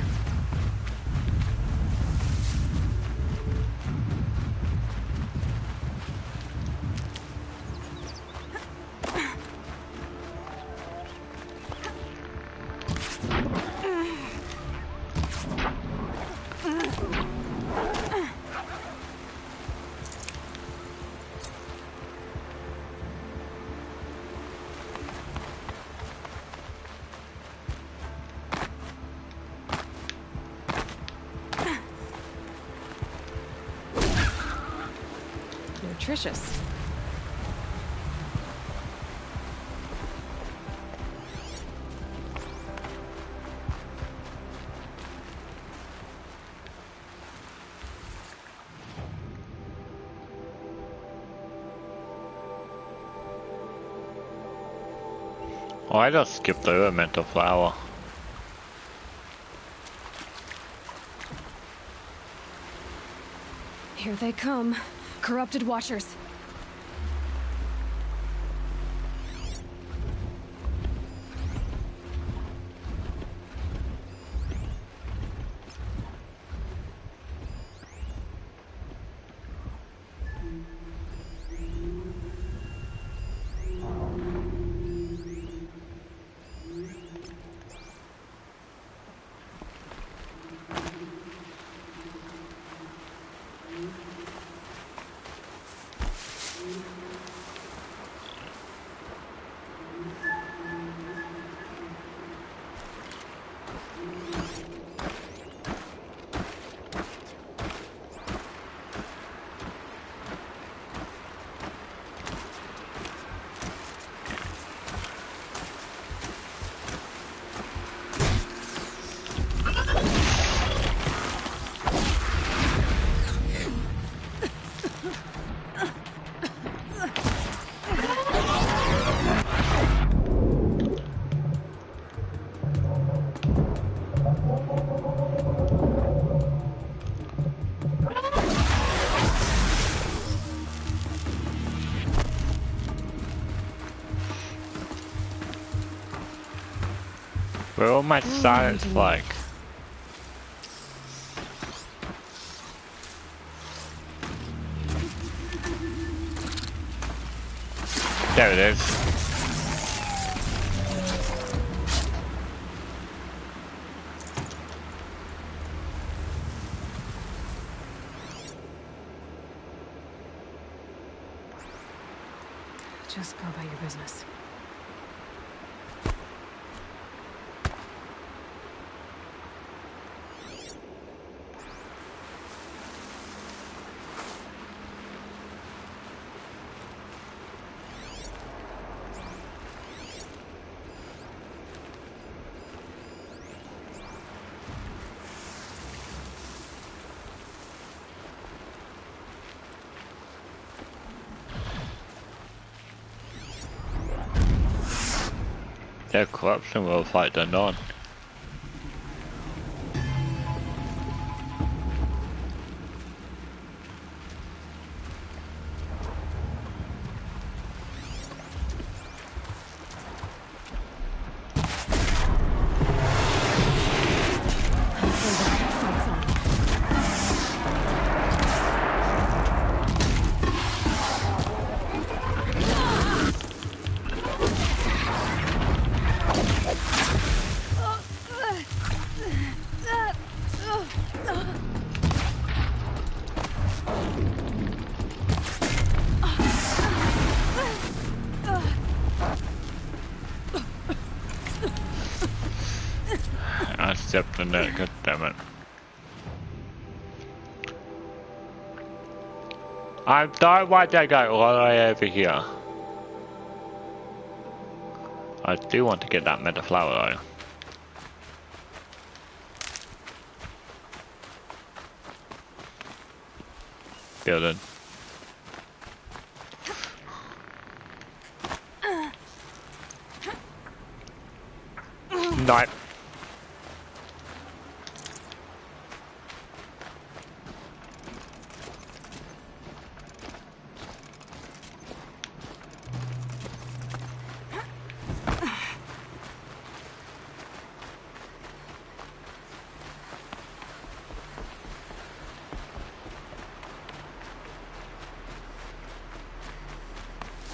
Nutritious. Oh, I just skipped over mental flower. Here they come. Corrupted Watchers. Where all my science like? There it is. Just go about your business. Their corruption will fight the non. I stepped in that, god damn it. I don't want that guy all the way over here. I do want to get that meta flower though. Building. Night.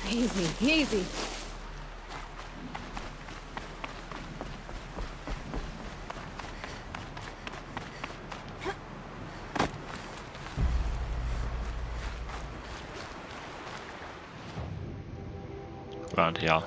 Easy, easy. Around here.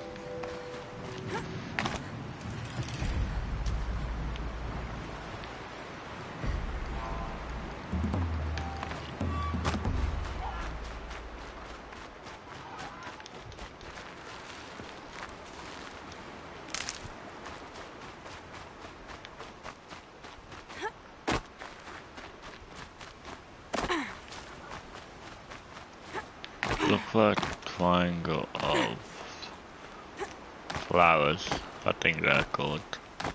Look like a triangle of flowers, I think they're called.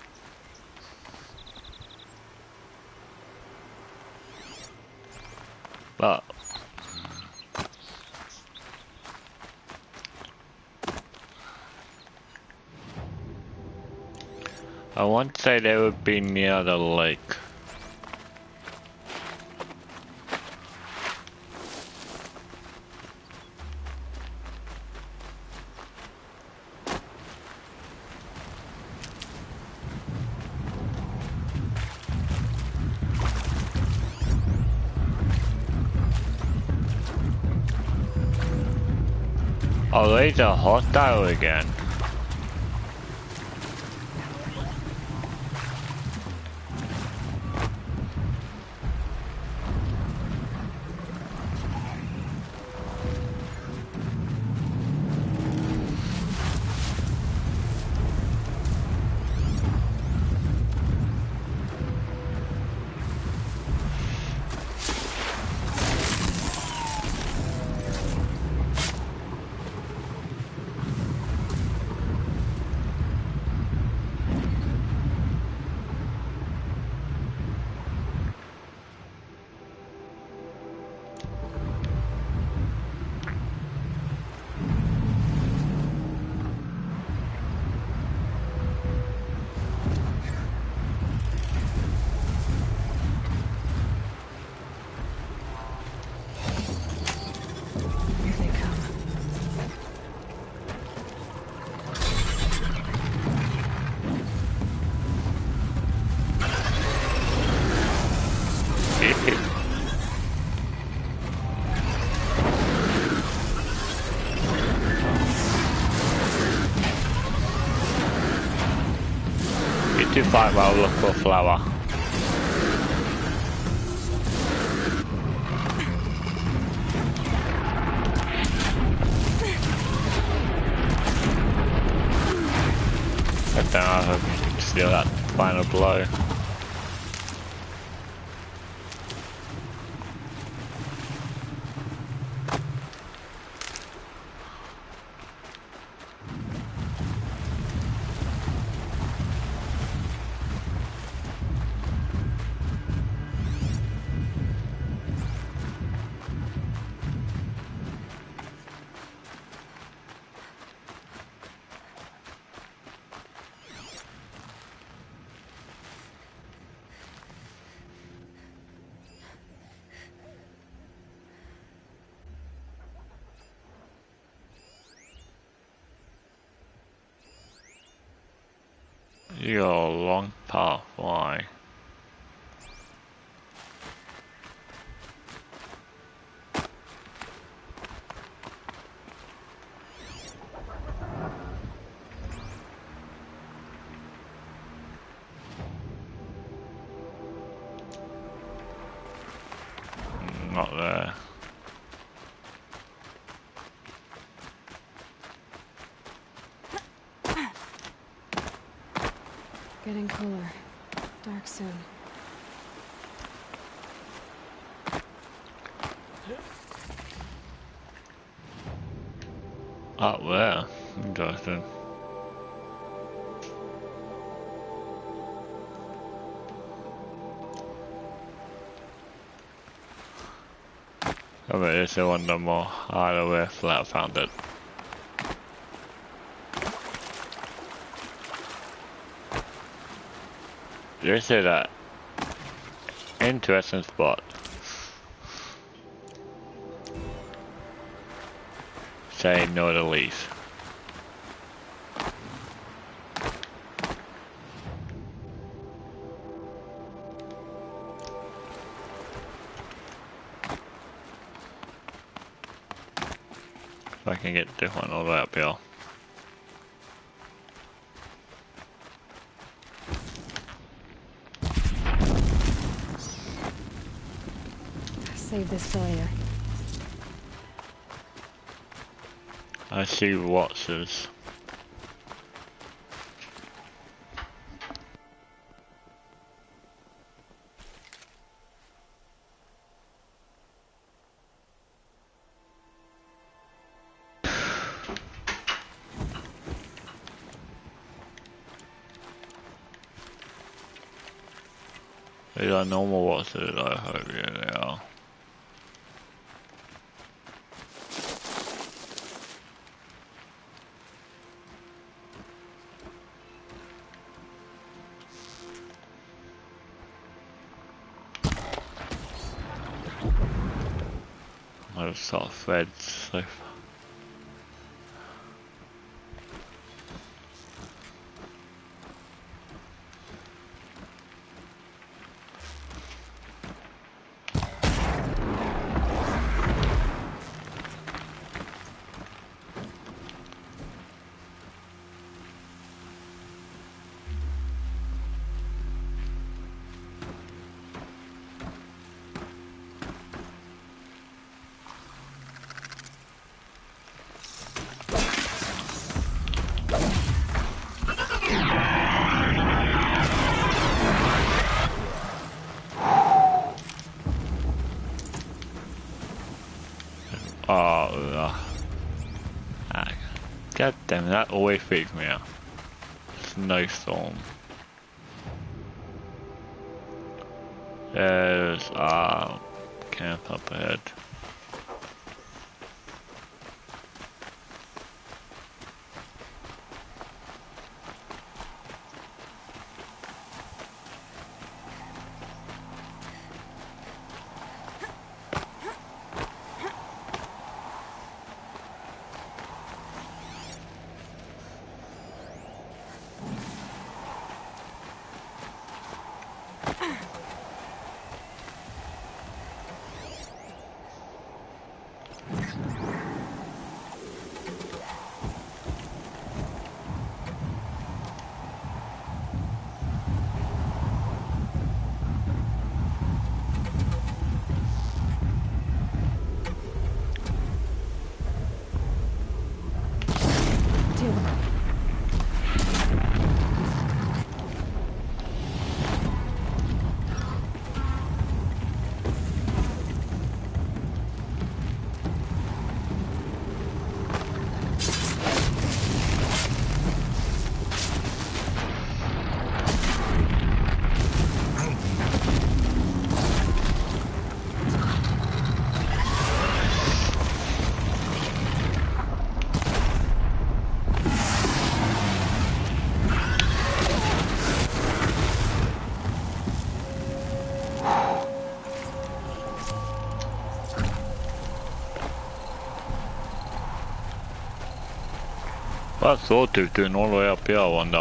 But I want to say they would be near the lake. Oh, these are hostile again. Here they come. You're too far, I'll look for a flower. I don't know, I hope you can steal that final blow. You got a long path, why? Not there. Getting cooler. Dark soon. Up there. Interesting. I bet it's the one the more harder way flat found it. This is a interesting spot. say no to lease. If I can get different all the way up here. Save this failure. I see Wats's. These are normal Wats's, I hope, yeah they are. I've sort of fed so far. God damn it, that always freaks me out. Snowstorm. There's camp up ahead. What's Sawtooth doing all the way up here, I wonder?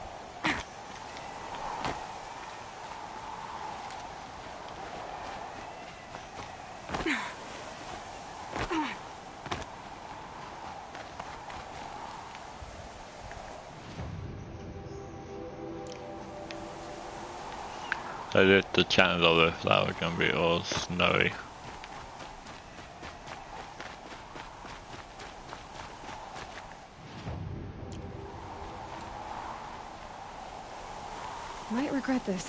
So that the channels of the flower can be all snowy. Might regret this.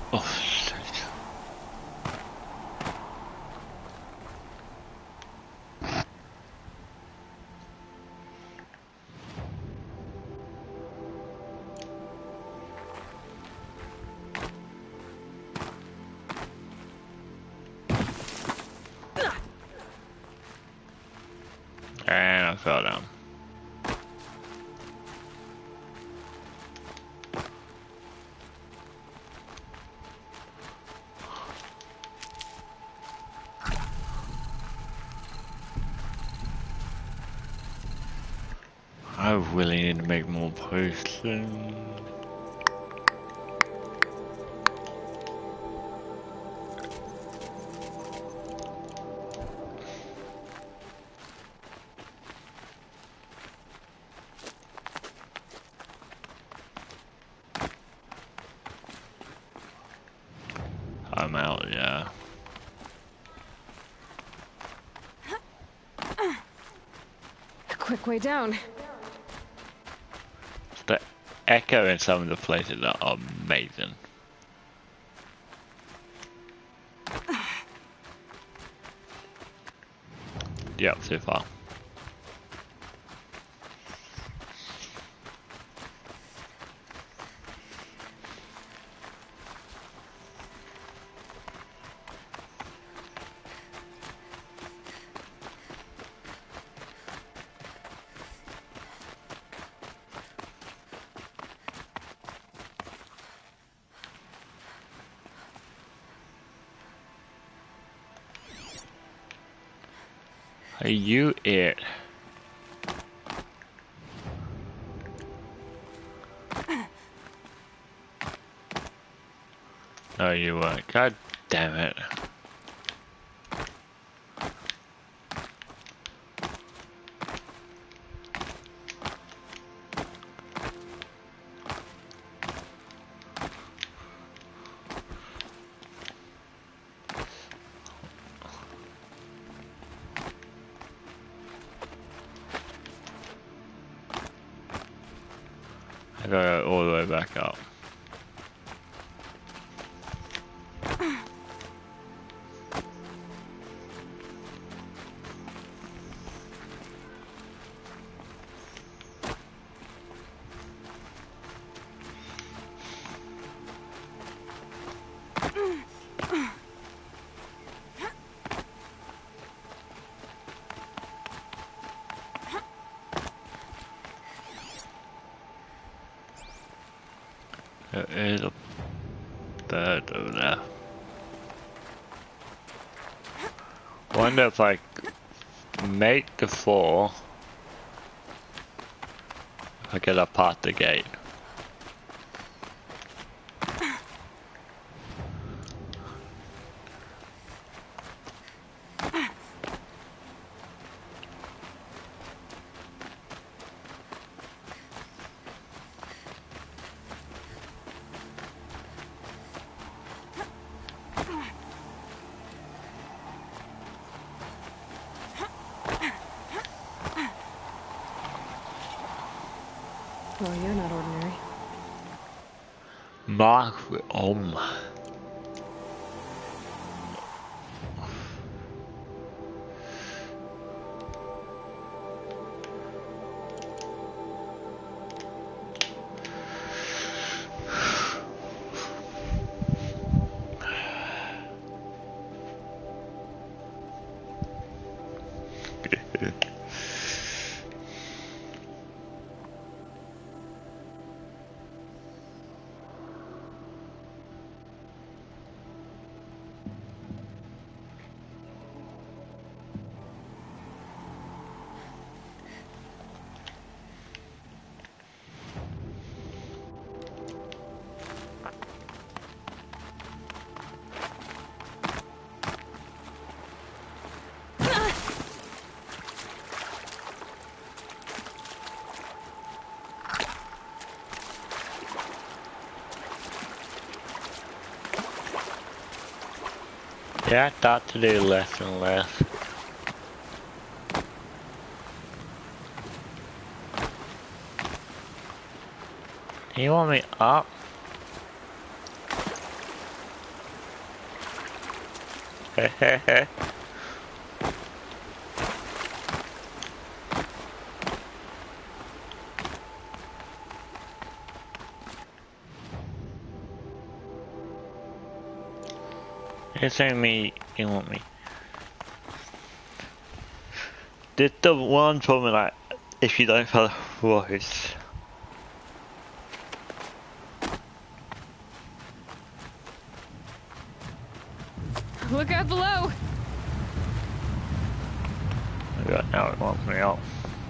Oh, shit. And I fell down. I really need to make more potions. I'm out, yeah. A quick way down. The echo in some of the places are amazing. Yep, so far. Are you it? No, you weren't. God damn it. I gotta go all the way back up. There is a bird over there. Wonder if I make the fall, if I get up past the gate. Well, you're not ordinary. Mark, yeah, I thought to do less and less. You want me up? It's only me, you want me. There's the one problem, like, if you don't follow rules. Look out below! Yeah, now it wants me out.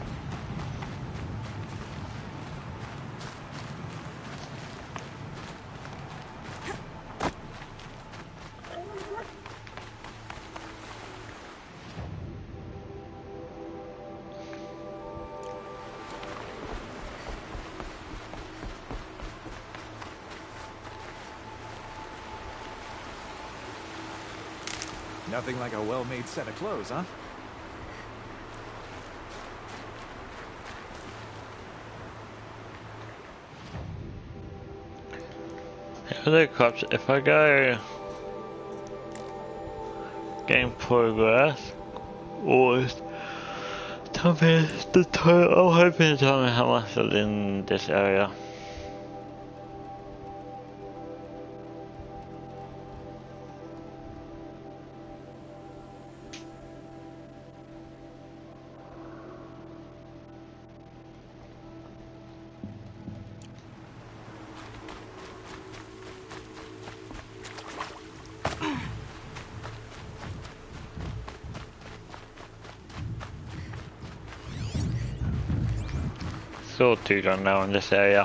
Nothing like a well-made set of clothes, huh? Hello cops, if I go game progress or tell me the total, I'm hoping to tell me how much is in this area. Sawtooth on now in this area.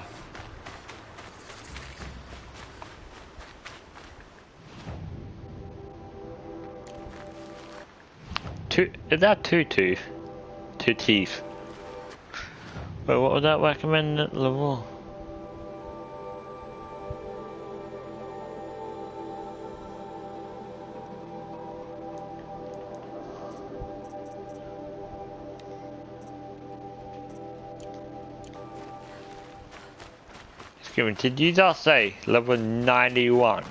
Is that two tooth? Two teeth. Wait, what would that recommend at level? Did you just say level 91?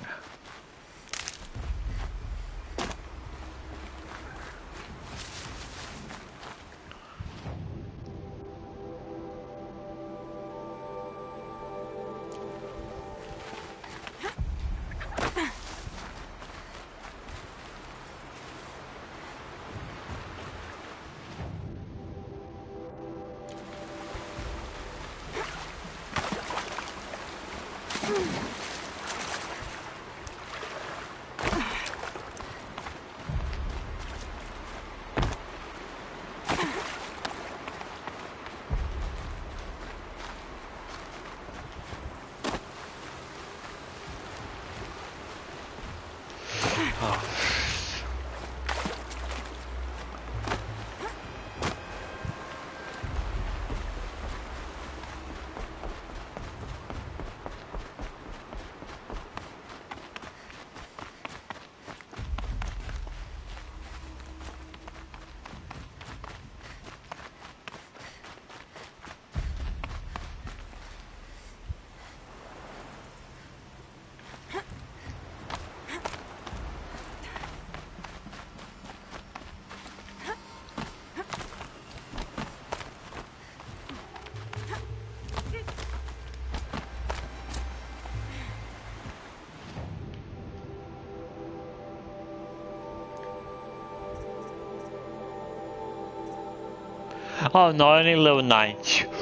Oh no, only level 9.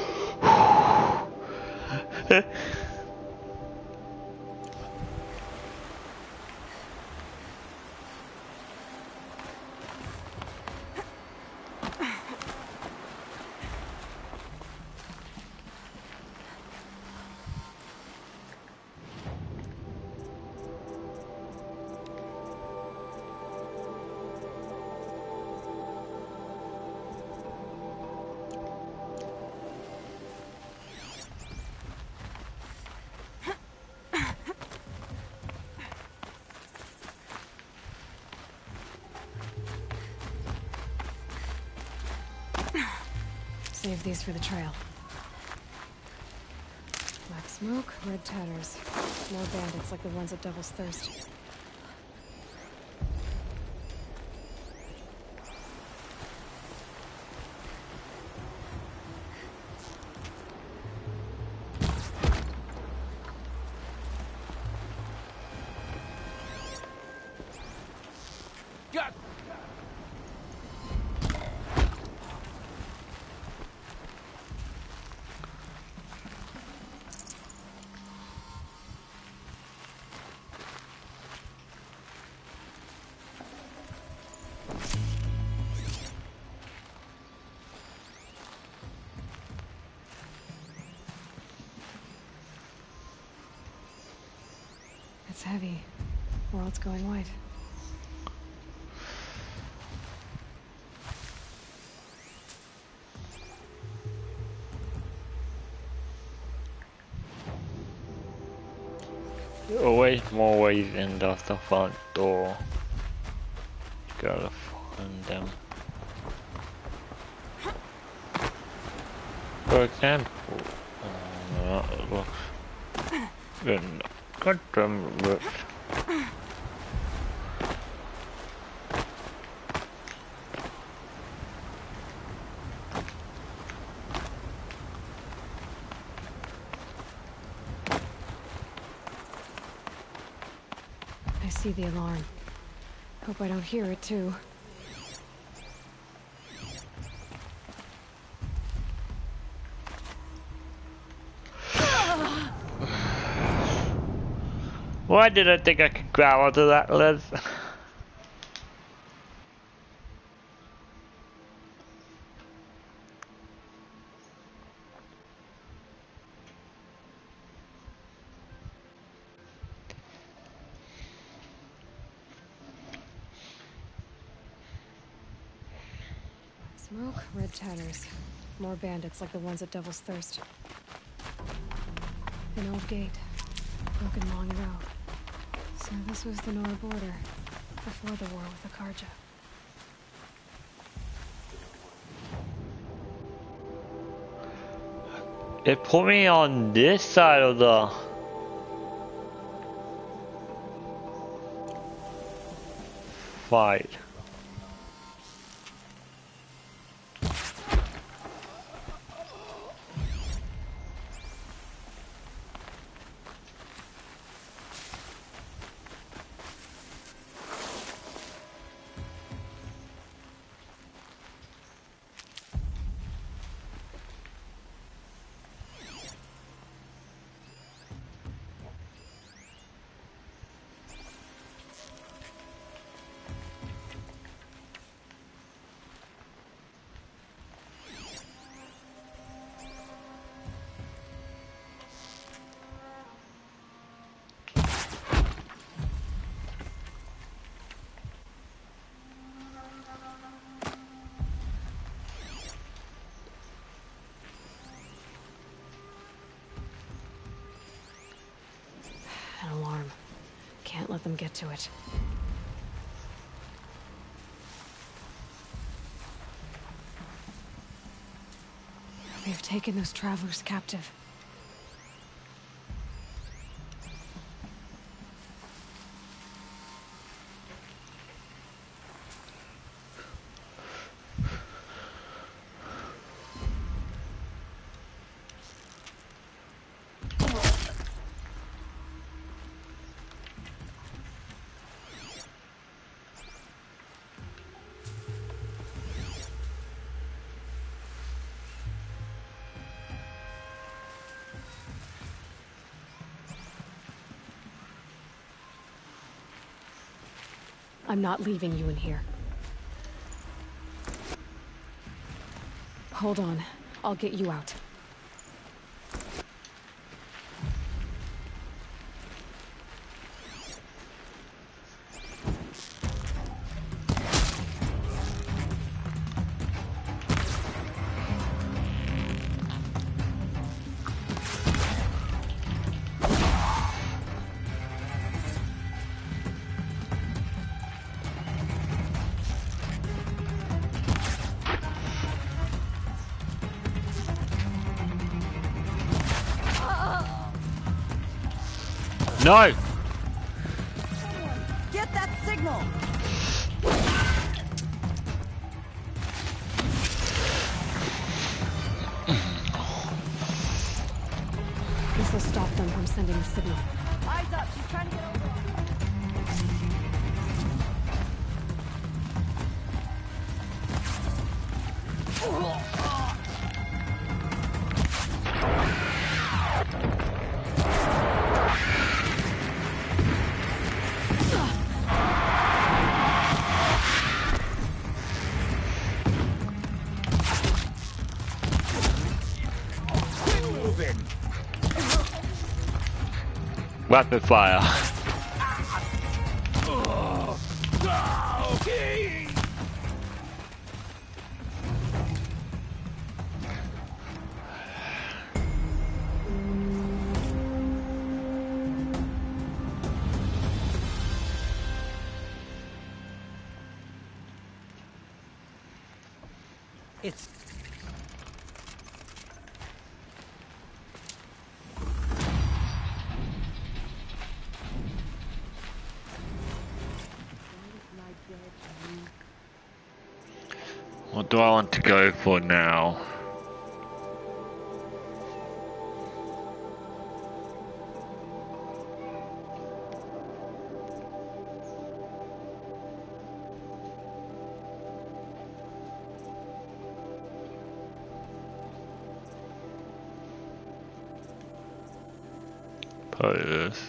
Save these for the trail. Black smoke, red tatters. More bandits like the ones at Devil's Thirst. It's heavy. World's going white. Always more ways in the front door. Gotta find them. For example, got them looks. I see the alarm. Hope I don't hear it too. Why did I think I could grab onto that, Liz? Smoke, red tatters. More bandits like the ones at Devil's Thirst. An old gate. Broken long ago. So this was the Nora border. Before the war with the Karja. It put me on this side of the fight. An alarm. Can't let them get to it. They've taken those travelers captive. I'm not leaving you in here. Hold on. I'll get you out. No! Get that signal! This will stop them from sending a signal. Eyes up, she's trying to get over. Rapid fire. It's... What do I want to go for now? Probably this.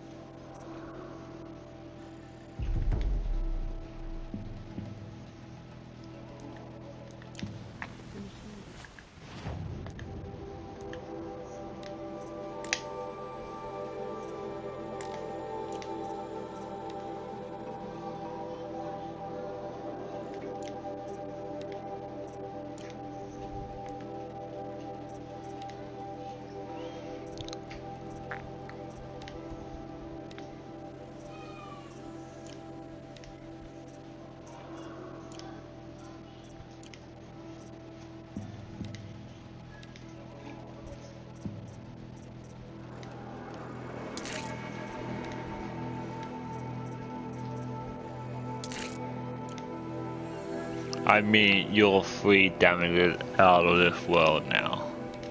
I mean, you're free damage out of this world now.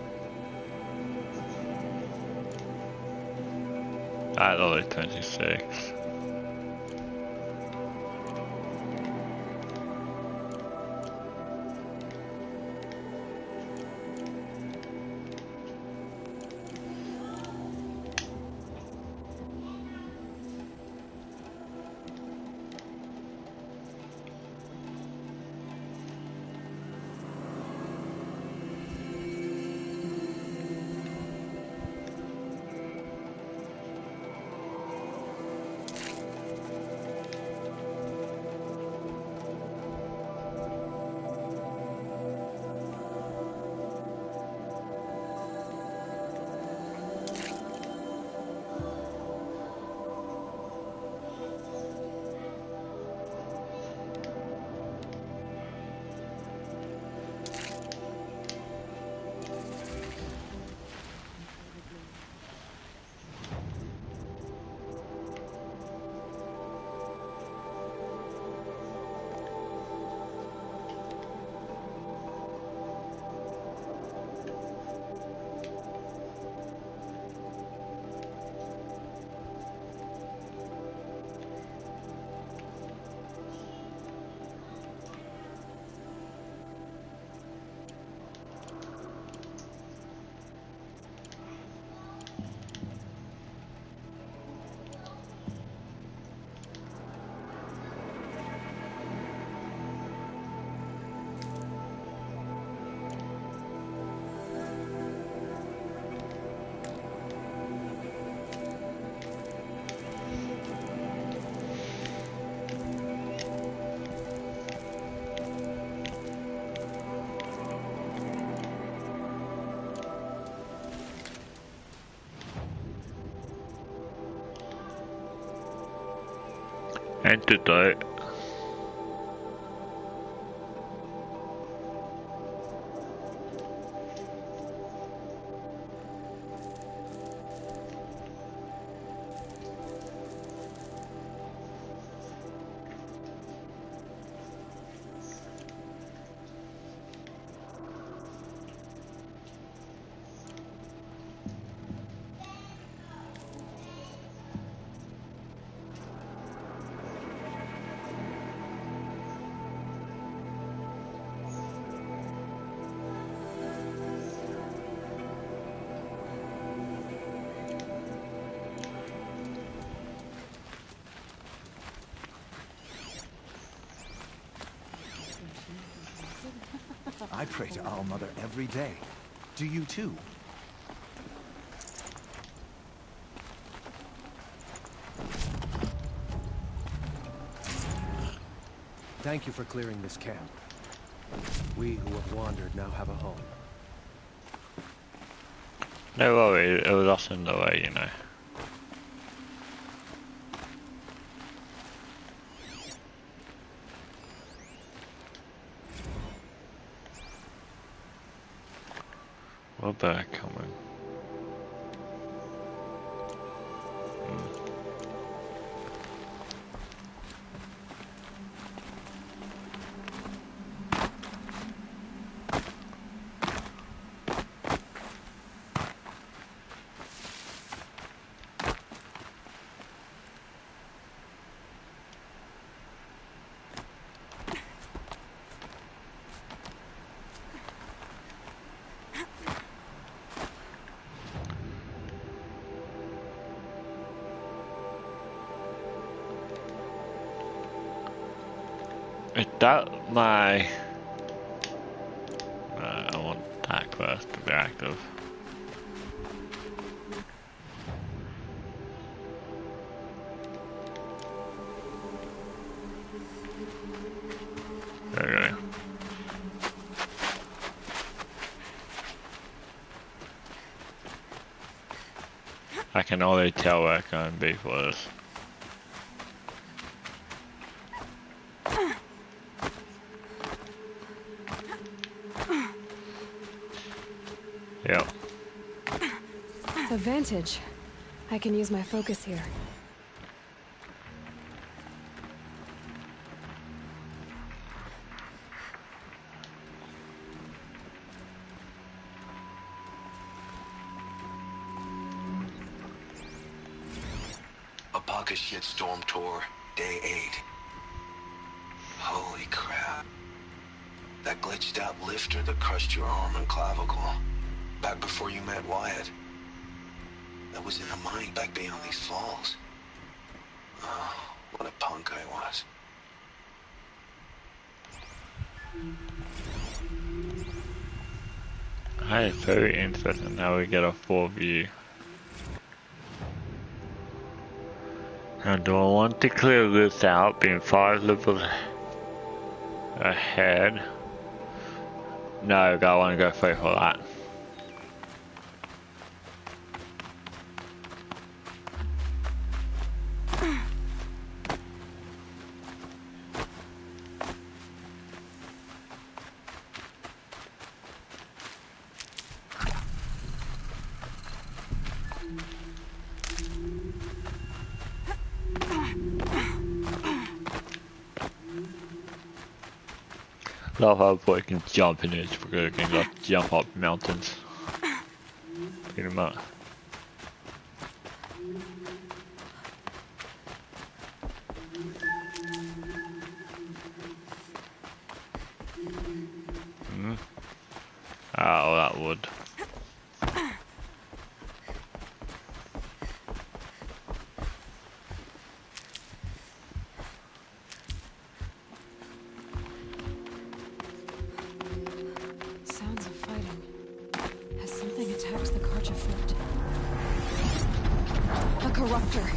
At level 26. Antidote. I pray to All Mother every day. Do you too? Thank you for clearing this camp. We who have wandered now have a home. No worry, it was us in the way, you know. Well, they're coming. Is that my... I want that quest to be active. There we go. I can already tell where it's going to be for this. Yep. The Vantage. I can use my focus here. Apaka Shitstorm Tour, Day 8. Holy crap. That glitched out lifter that crushed your arm and clavicle. Back before you met Wyatt. That was in a mine back beyond these falls. Oh, what a punk I was. That is very interesting how we get a full view. Now, do I want to clear this out, being 5 levels ahead? No, I want to go straight for that. Love how boy can jump in it because it can like jump up mountains. Pretty much. Oh, that would. Sounds of fighting. Has something attacked the Karcha fort? A corruptor.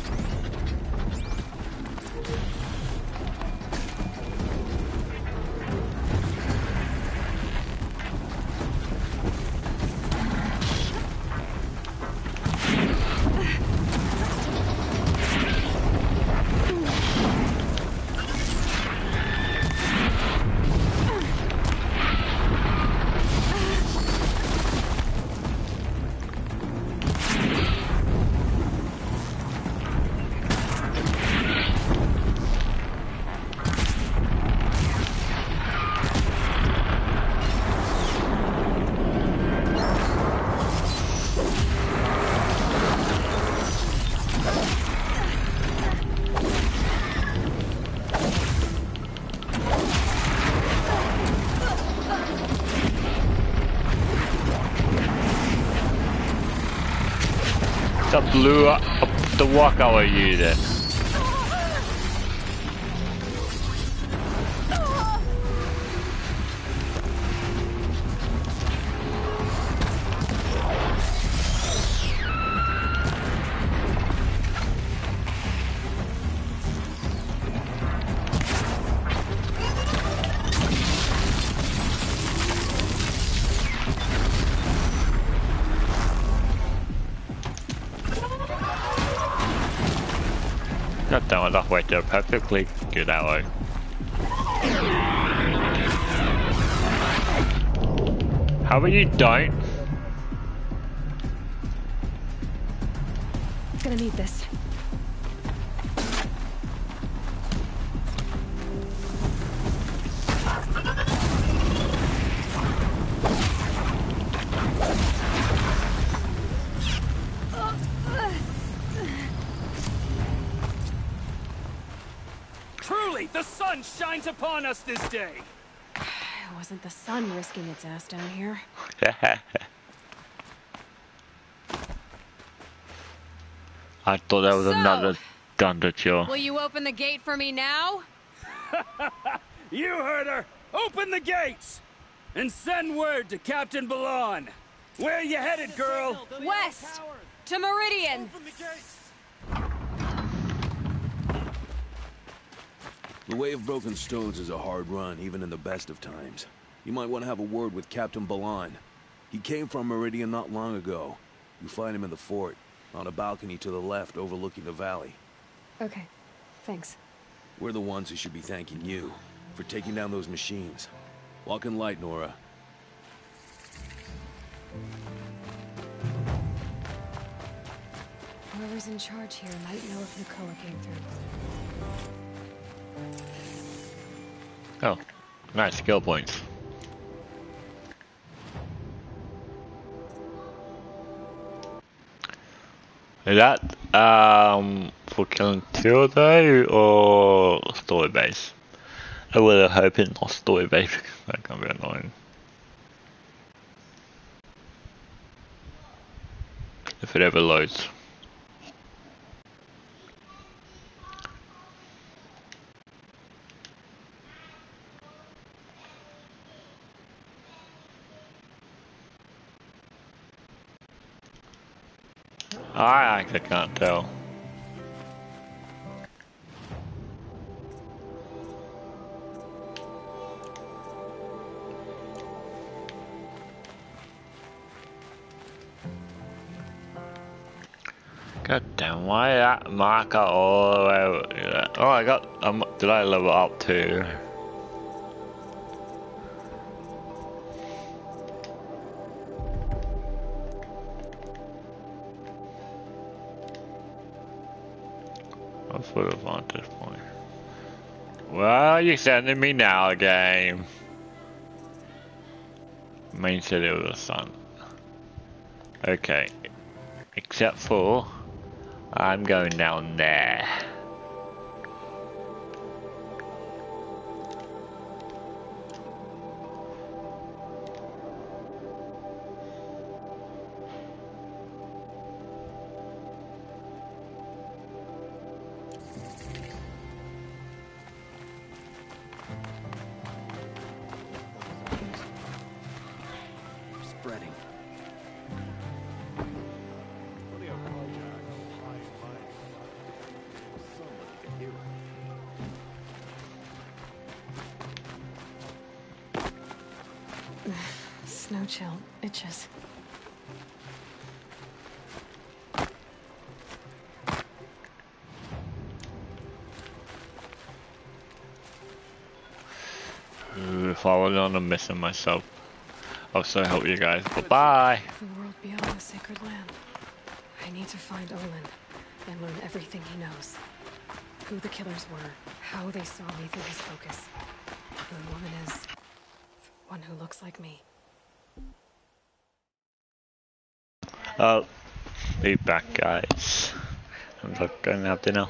That blew up the walk I was using. God damn it, that way to perfectly good that way. How about you don't? gonna need this. Truly, the sun shines upon us this day. It wasn't the sun risking its ass down here. I thought that was another Thunderjaw. Will you open the gate for me now? You heard her. Open the gates and send word to Captain Balon. Where you headed, girl? West! To Meridian! The Way of Broken Stones is a hard run, even in the best of times. You might want to have a word with Captain Balon. He came from Meridian not long ago. You find him in the fort, on a balcony to the left overlooking the valley. Okay, thanks. We're the ones who should be thanking you for taking down those machines. Walk in light, Nora. Whoever's in charge here might know if Nicola came through. Oh, nice skill points. Is that for killing Tilde or story base? I was hoping not story base because that can be annoying. If it ever loads. I actually can't tell. God damn, why that marker all the way over there? Oh, I got, did I level up too? What's for the vantage point? Well, you're sending me now, game. Main city of the sun. Okay. Except for, I'm going down there. Spreading. Snow chill itches. If I was on a mission myself, I'll so help you guys. Bye-bye. The world beyond the sacred land. I need to find Olin and learn everything he knows. Who the killers were, how they saw me through his focus. Who the woman is. One who looks like me. Be back, guys. I'm not going to have dinner.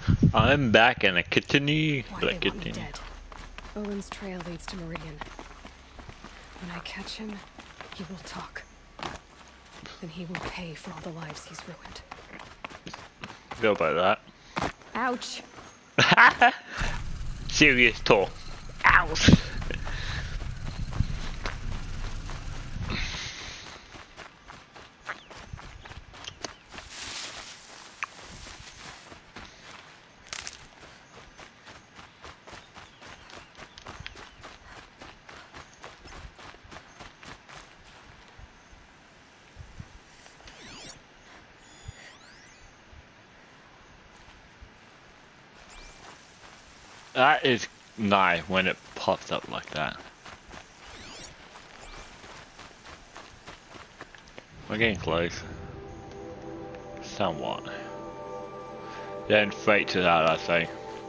I'm back and I continue. Why But I they want me continue. dead. Owen's trail leads to Meridian. When I catch him, he will talk. And he will pay for all the lives he's ruined. Go by that. Ouch! Serious talk. Ow! That is nice when it pops up like that. We're getting close. Somewhat. Then straight to that, I say.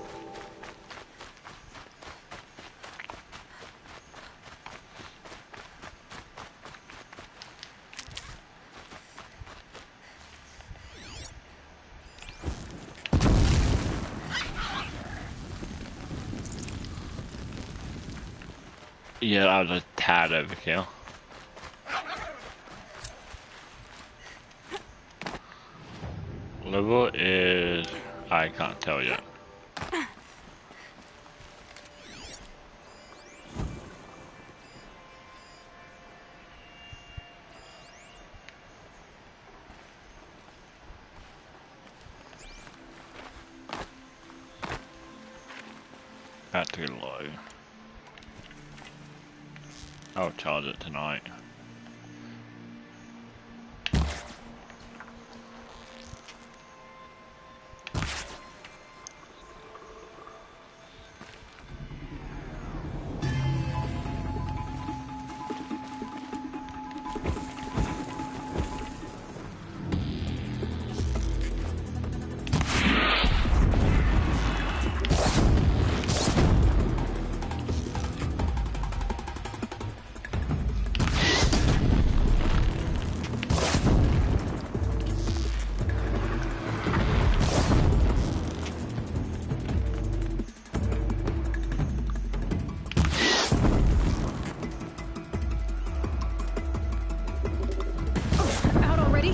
Yeah, that was a tad overkill. Level is... I can't tell yet. That's too low. I'll charge it tonight. Out already?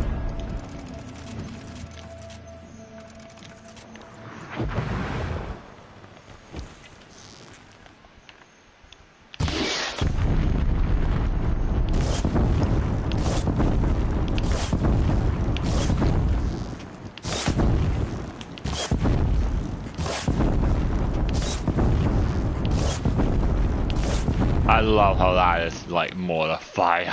I love how that is like more the fire.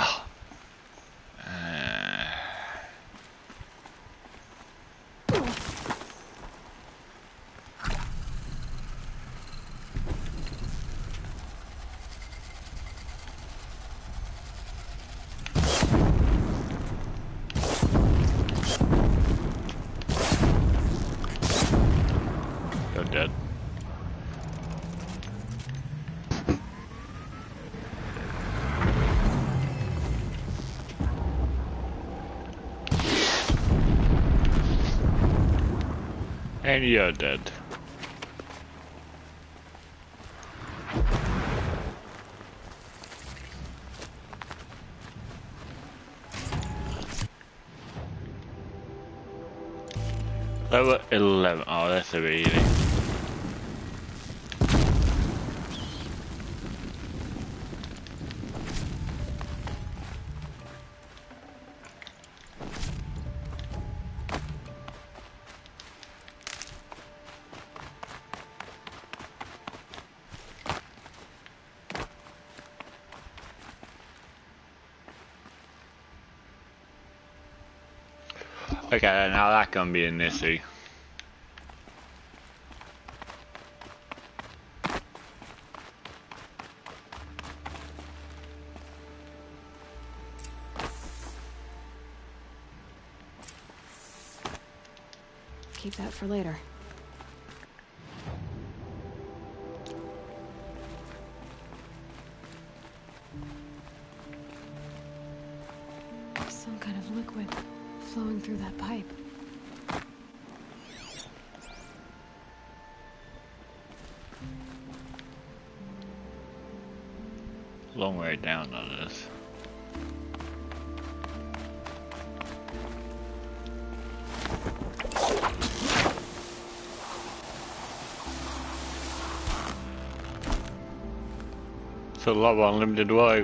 You're dead. And you're dead. Level 11. Oh, that's a bit easy. Okay, now that can be an issue. Keep that for later. Some kind of liquid flowing through that pipe. long way down on this. It's a lot of unlimited way.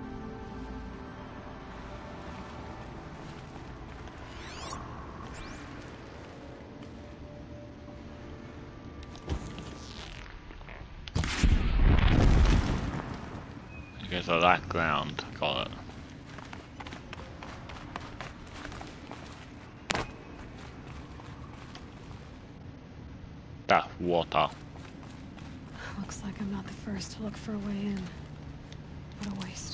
So that ground, call it. That water. Looks like I'm not the first to look for a way in. What a waste.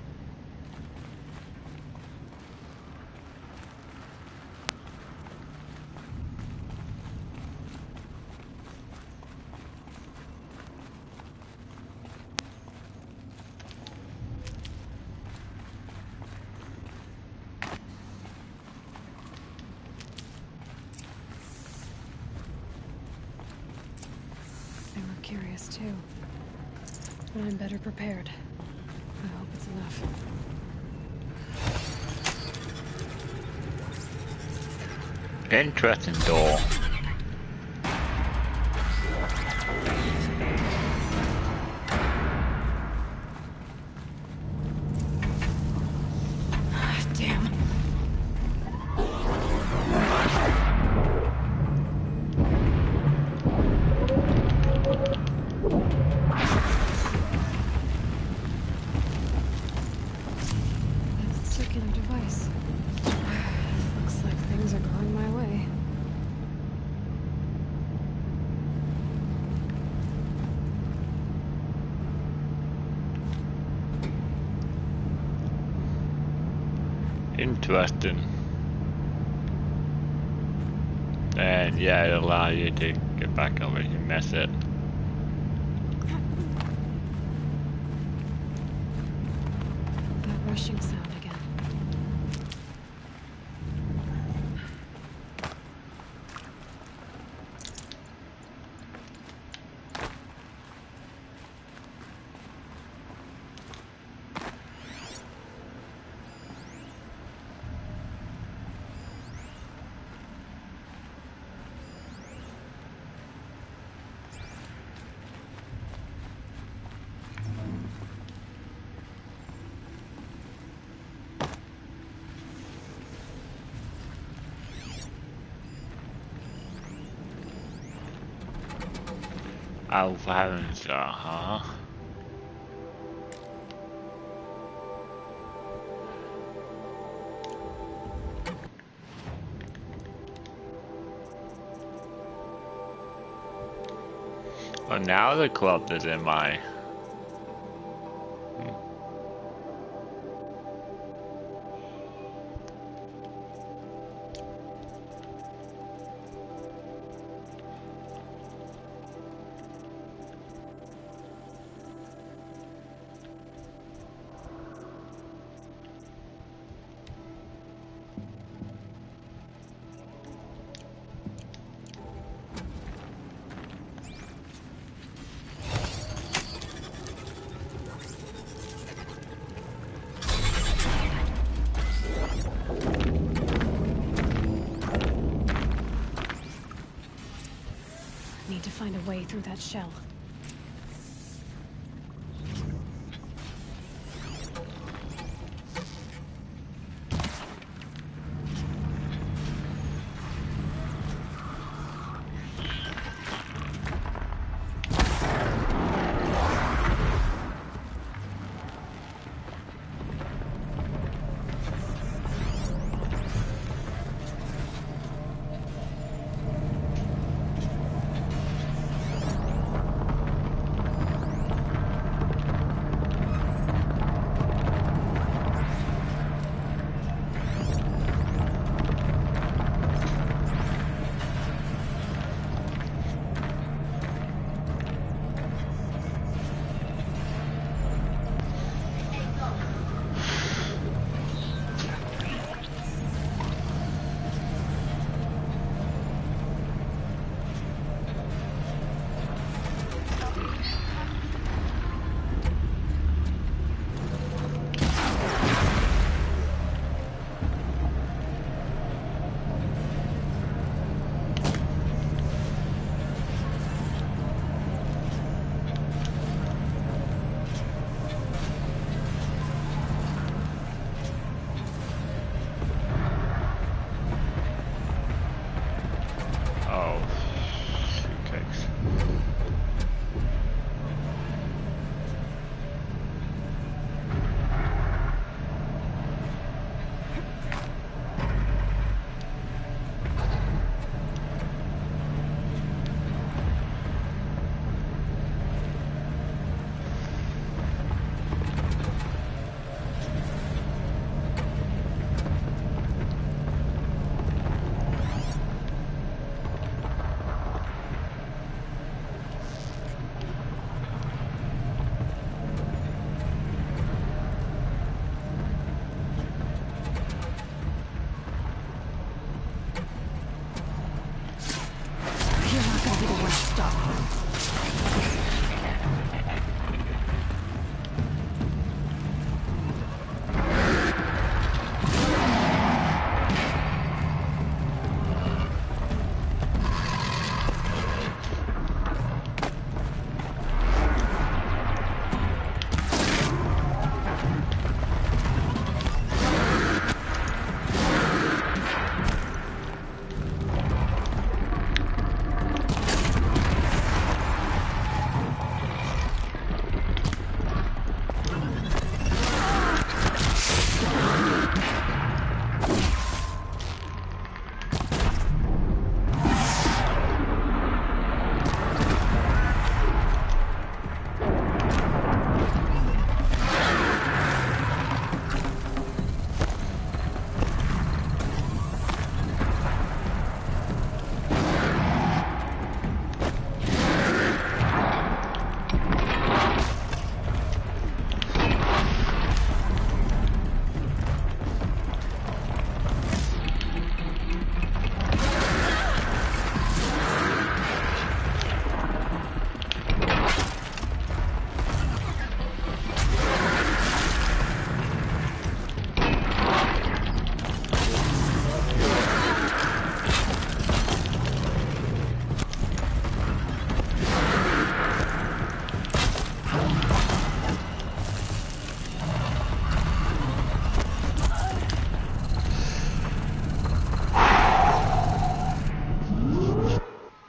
Curious too, but I'm better prepared. I hope it's enough. Interesting door. Damn. Interesting. And yeah, it'll allow you to get back over and mess it. That rushing sound again. Alpha heavens, huh? Well, now the club is in my... Need to find a way through that shell.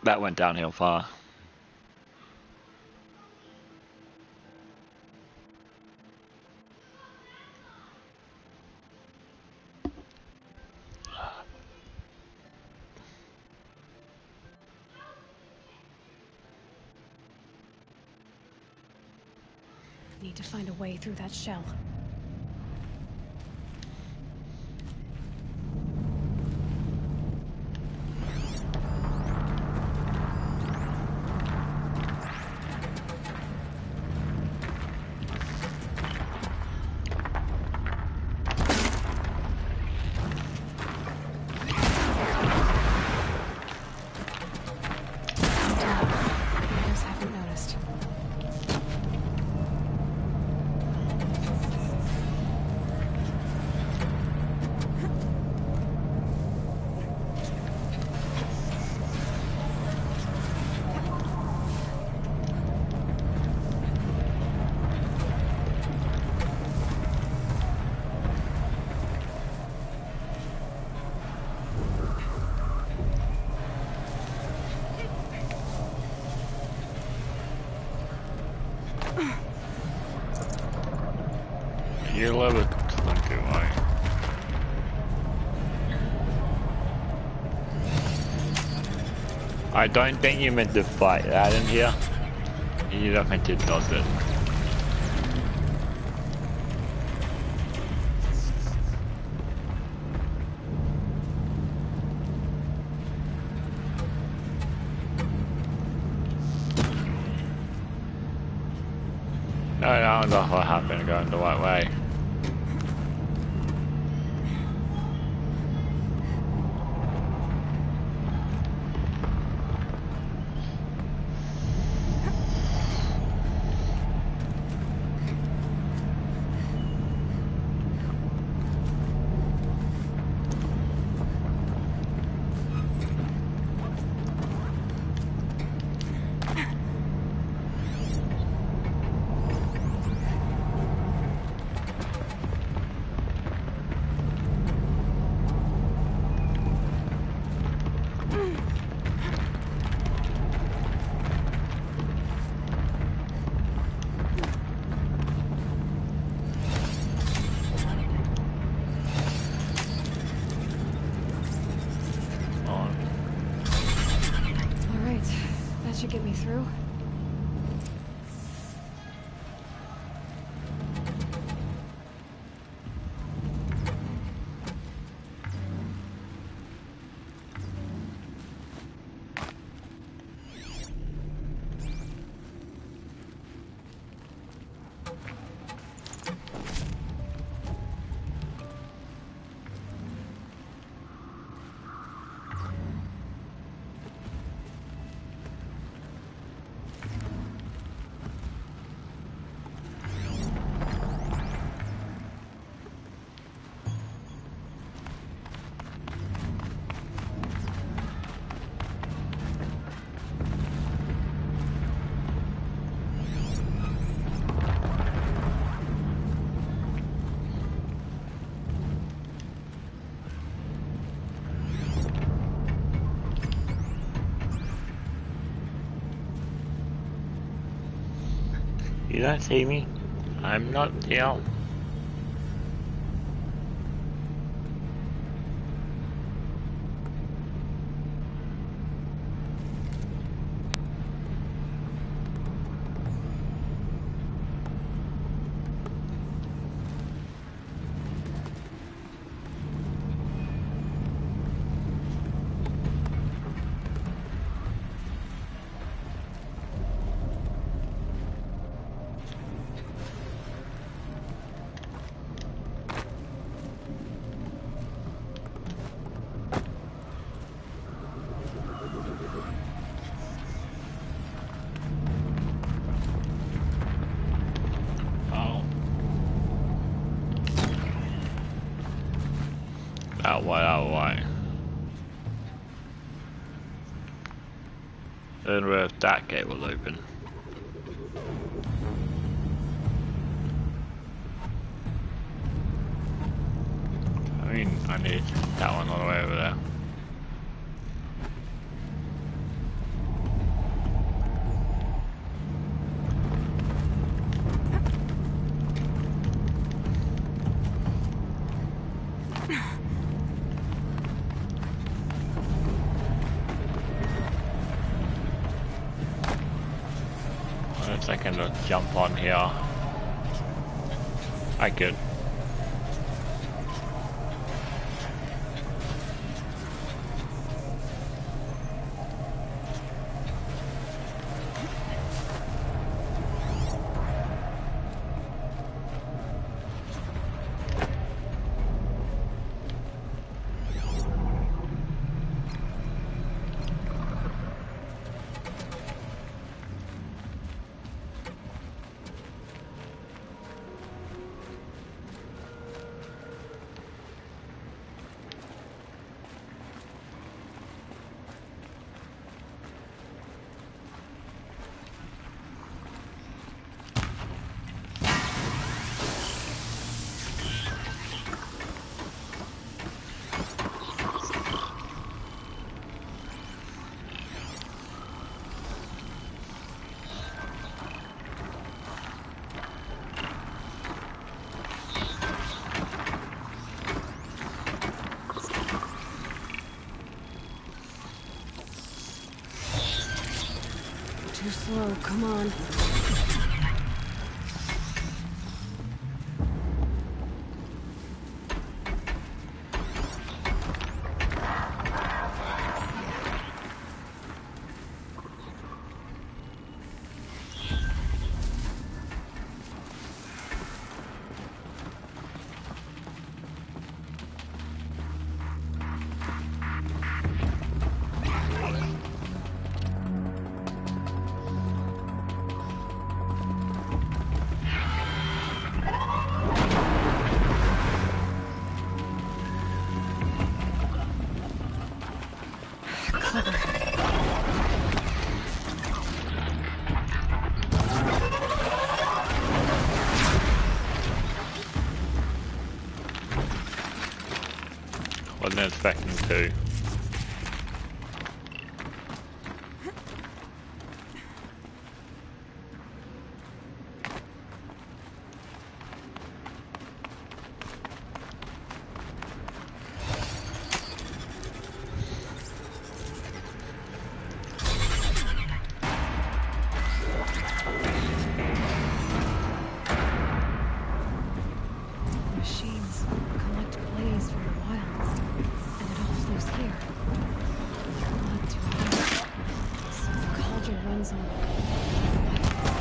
That went downhill far. Need to find a way through that shell. Others haven't noticed. You're level 20, right? I don't think you meant to fight that in here. You don't meant to dodge it. No, that was not what happened, going the right way. Should get me through. You don't see me? I'm not here. Out way. Then where that gate will open. I mean, I need that one all the way over there. can just jump on here. I could. Too slow, come on. Wasn't expecting to. Machines collect blaze from the wilds, and it all flows here. Blood to water. So the cauldron runs on.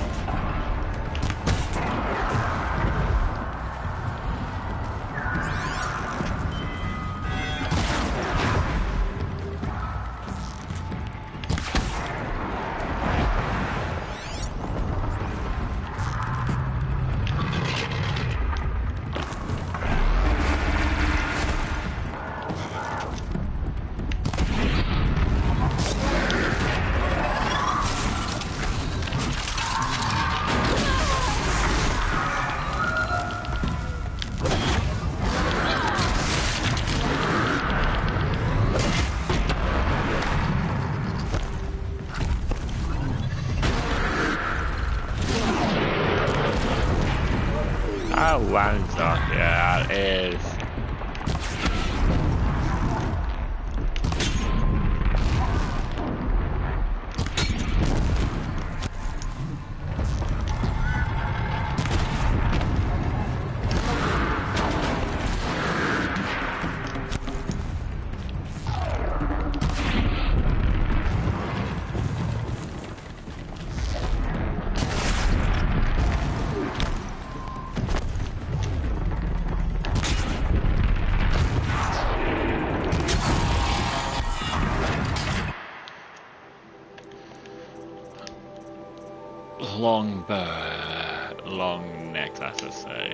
Oh, Lanza, yeah, it is. Long neck, that's to say.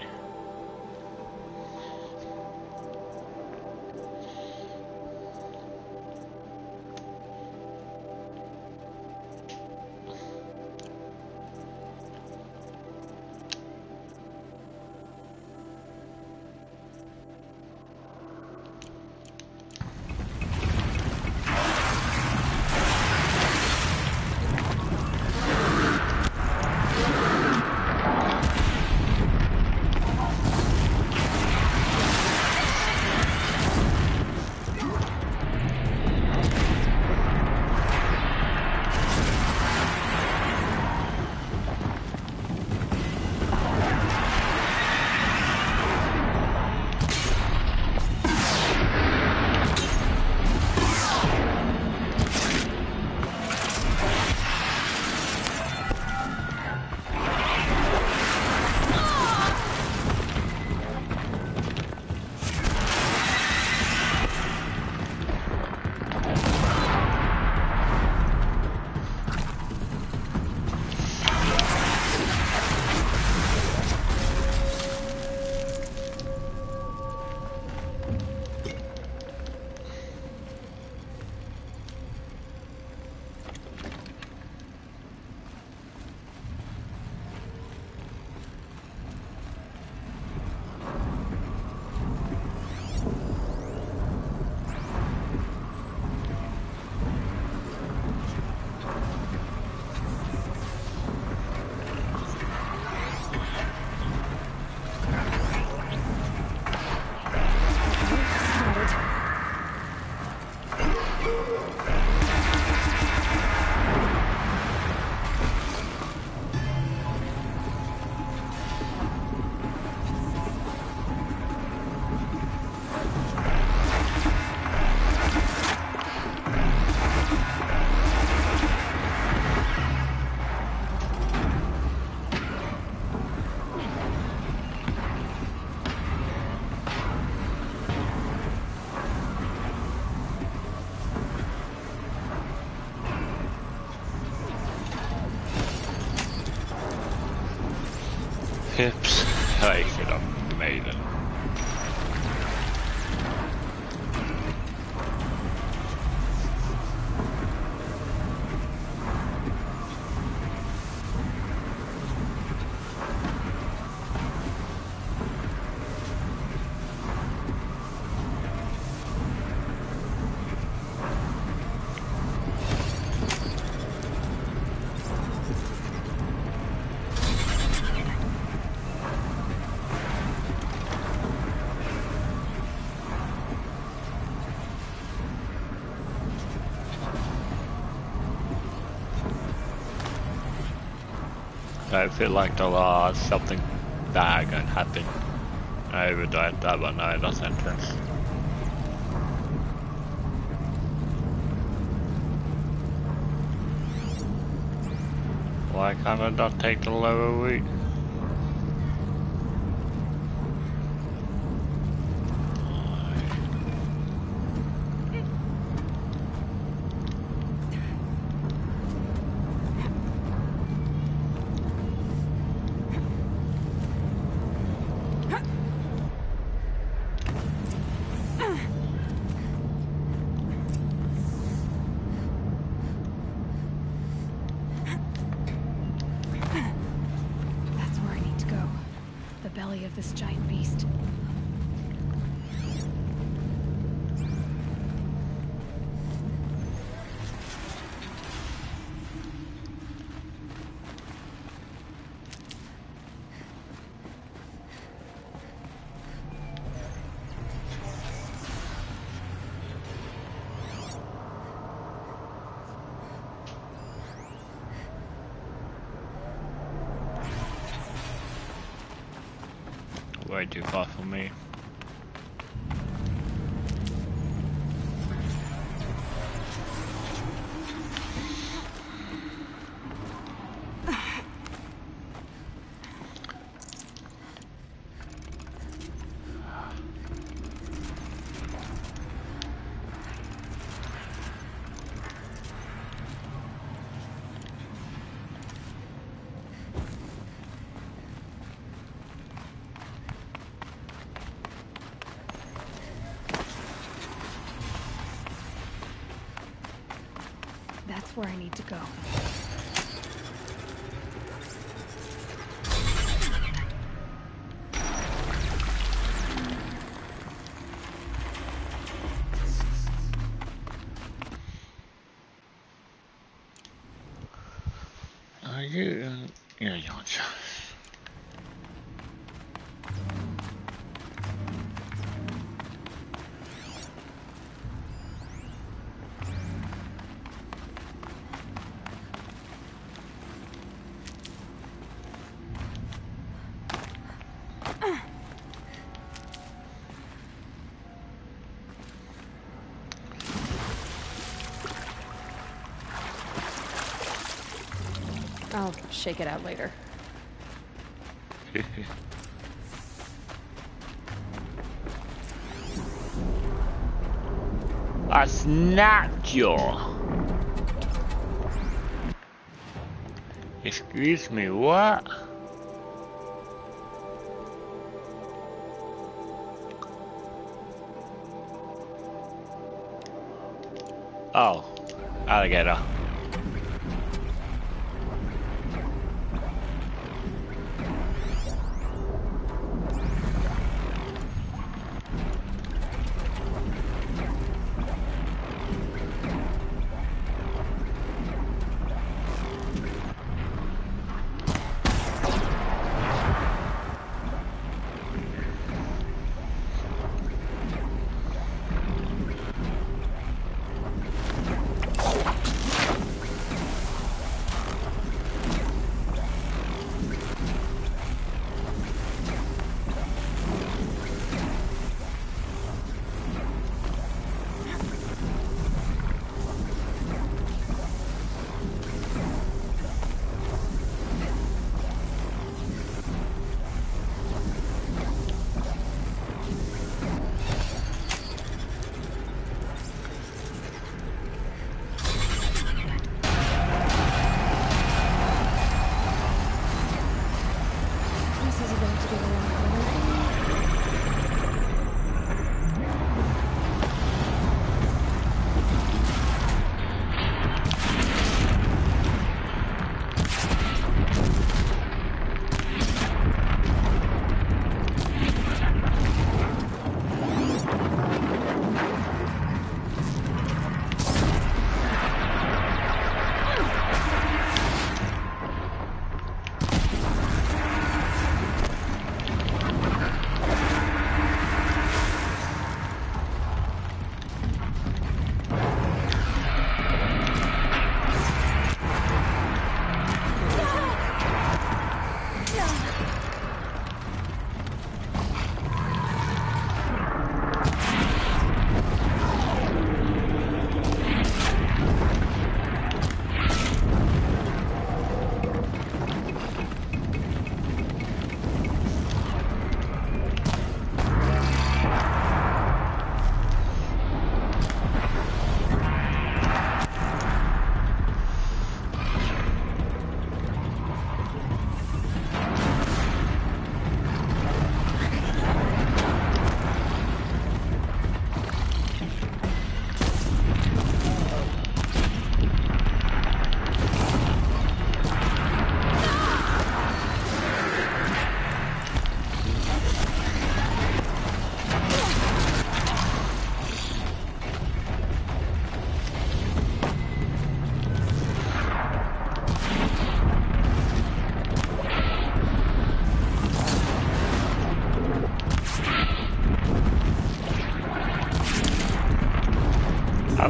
place it up amazing. I feel like the law is something bad gonna happen. I would like that one out of sentence. Why can't I not take the lower route? Of this giant beast. Way too far for me. That's where I need to go. Are you? Yeah, you're just. I'll shake it out later. I snapped you. Excuse me, what? Oh, alligator.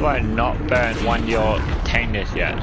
I not burnt one of your containers yet?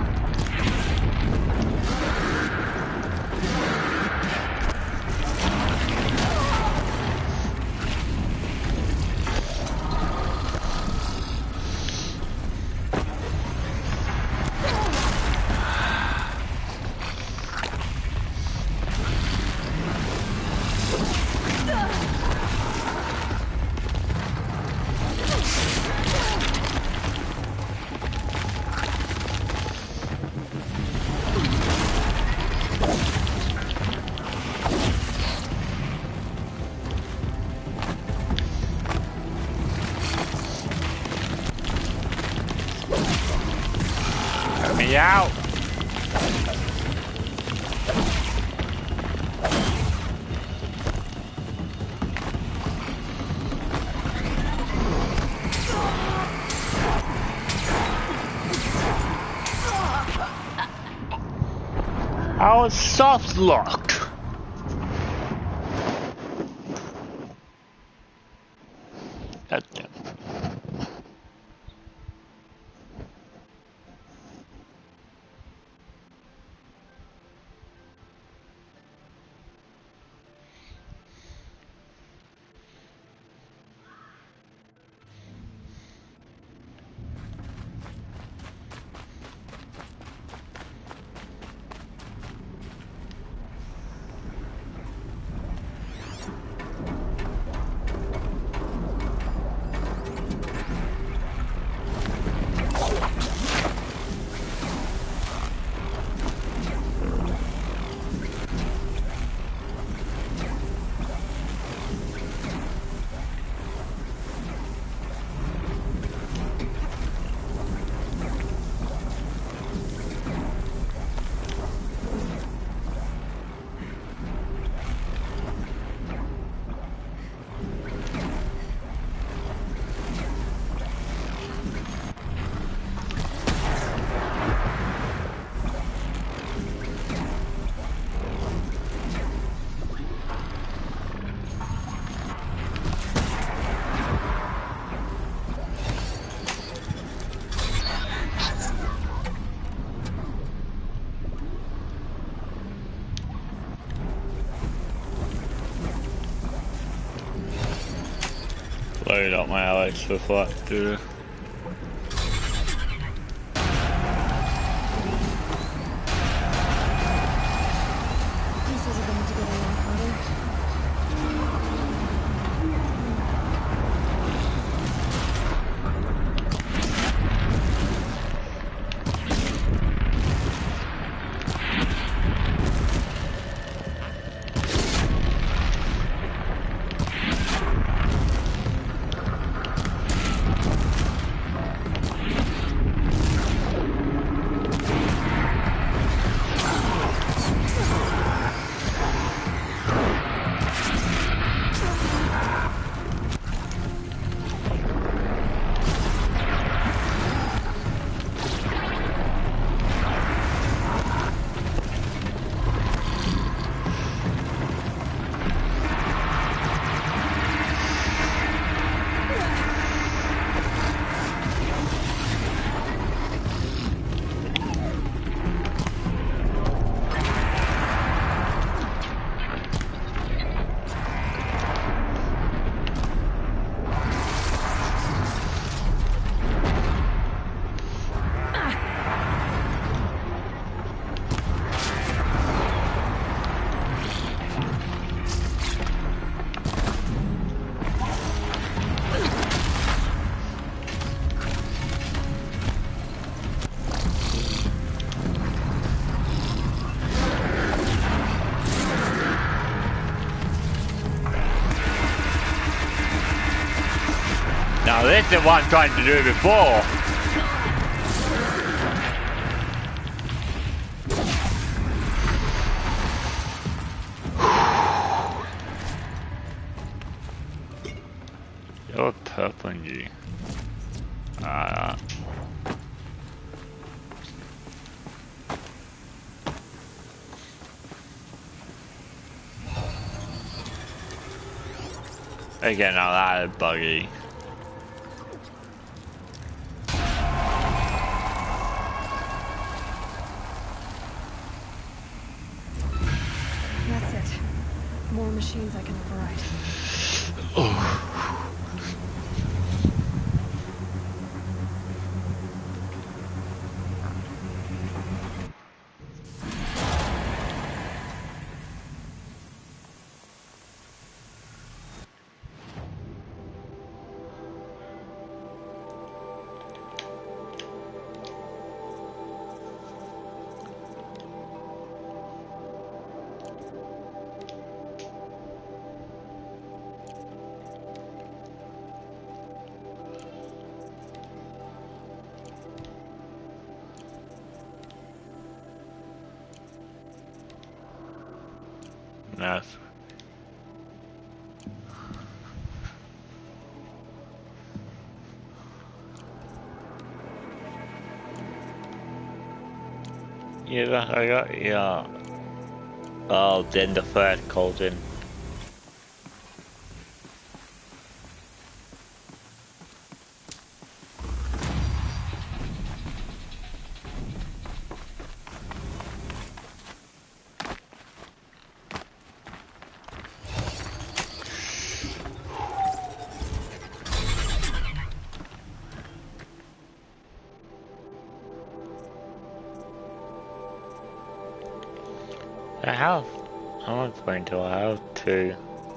Let me out! Our soft locked. Gotcha. Load up my allies for fight, dude. Pieces are going to get a lot harder. Now this is what I'm trying to do before. You're purpling you. Again, now that is buggy. machines I can override. Nice. Yeah, I got yeah. Oh, then the threat called in. How much point do I have to?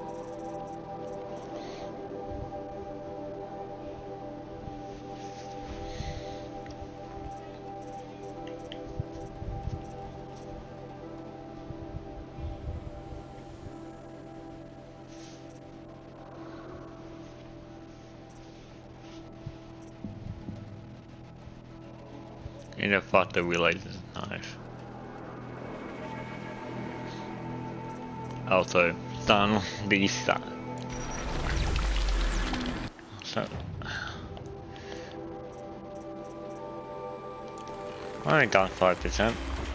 You know, fuck the relays is nice. Also, San Lisa. So, I only done 5%.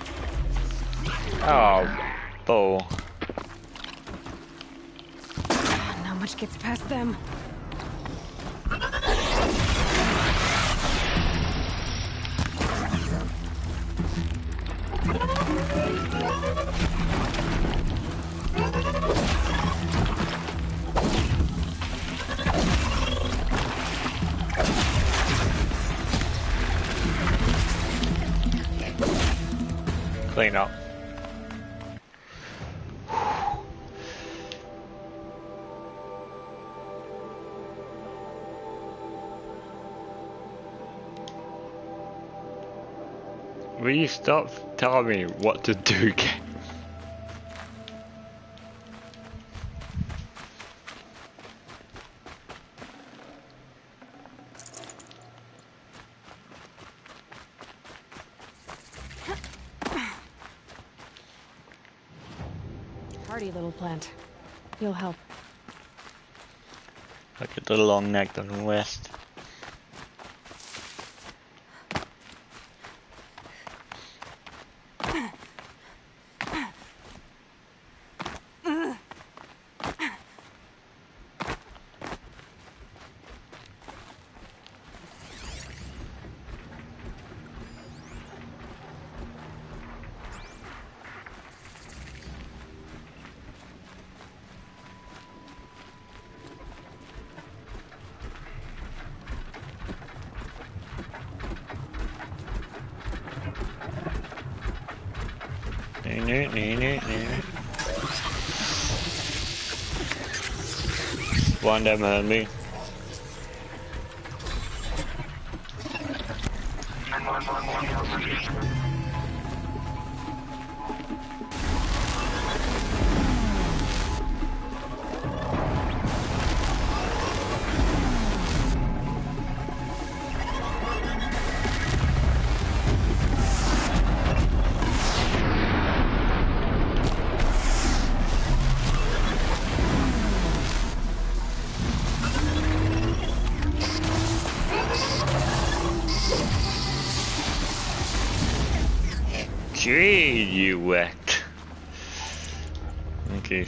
Oh, bull. Not much gets past them. Clean up. Will you stop telling me what to do, game? Hardy little plant. You'll help. Look at the long neck on the west. One them hurt me. Gee, you wet. Okay.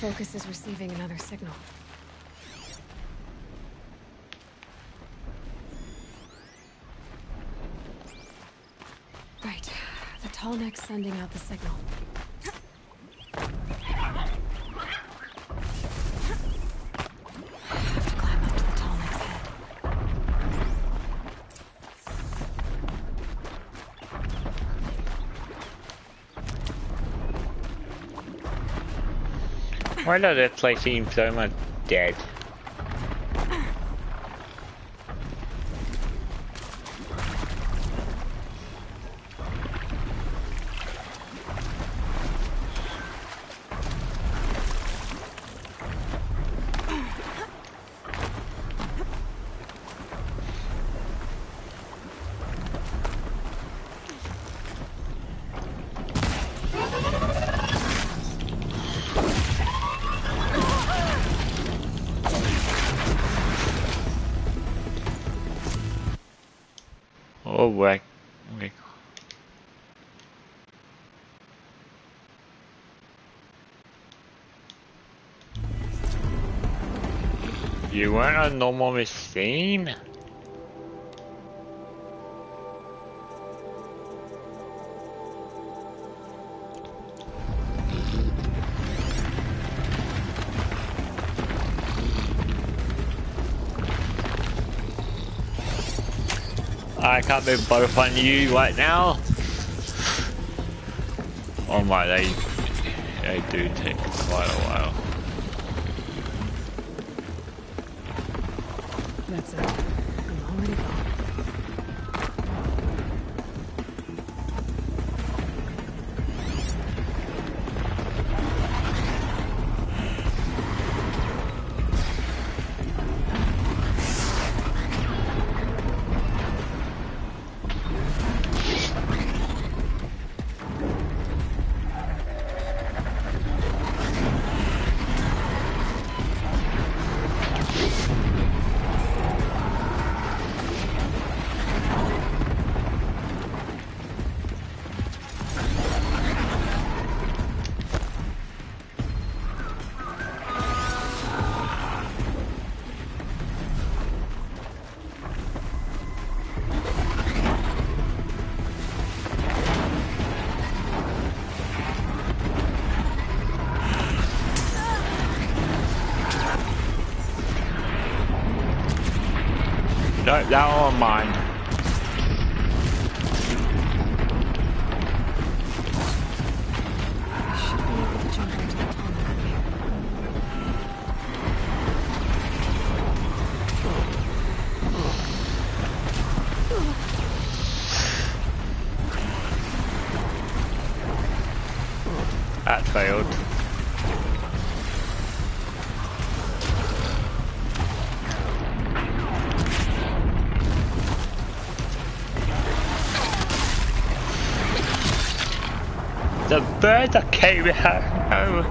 focus is receiving another signal. Right. The tall neck's sending out the signal. Have to climb up to the tall neck's head. Why does this place seem so much dead? Oh, wait. You weren't a normal machine? I can't move both on you right now. Oh my, they do take quite a while. That's it. I'm already gone. No, that one mine. I should be able to jump into the tall neck from here. That failed. The bird that came out.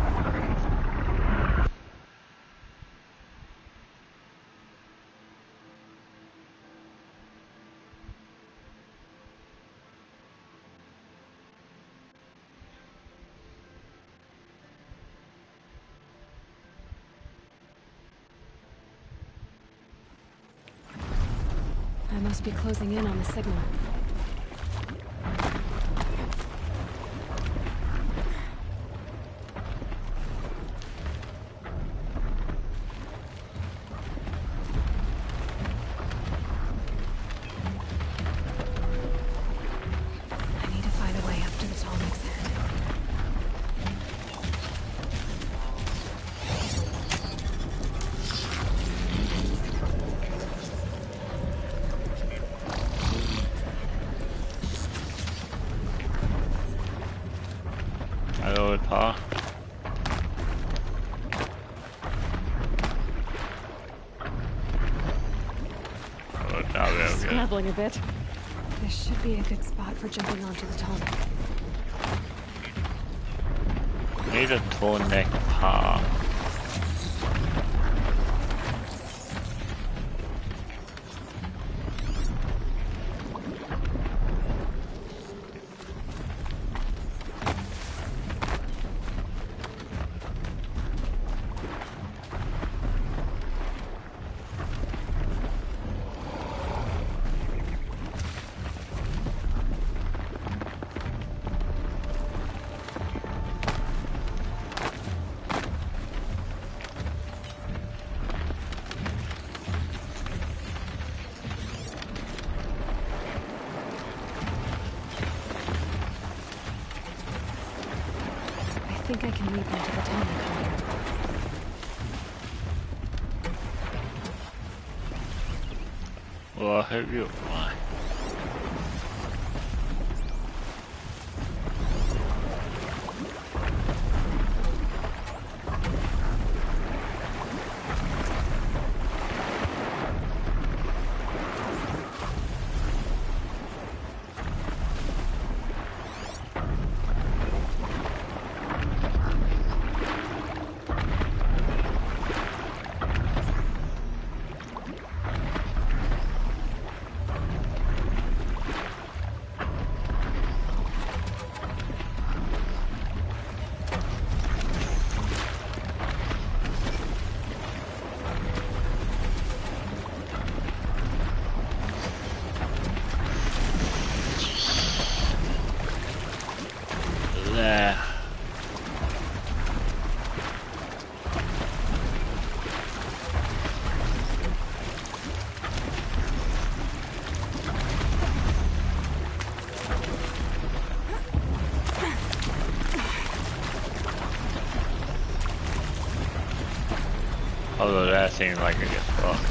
I must be closing in on the signal. I need to find a way up to the tall neck's head. Hello, Pa. Oh, now there we go. Scrabbling a bit. This should be a good spot for jumping onto the tall neck. Need a tall neck Pa. think I can lead them to the tunnel from here. Well, I hope you apply. There. Although that seems like it gets fucked.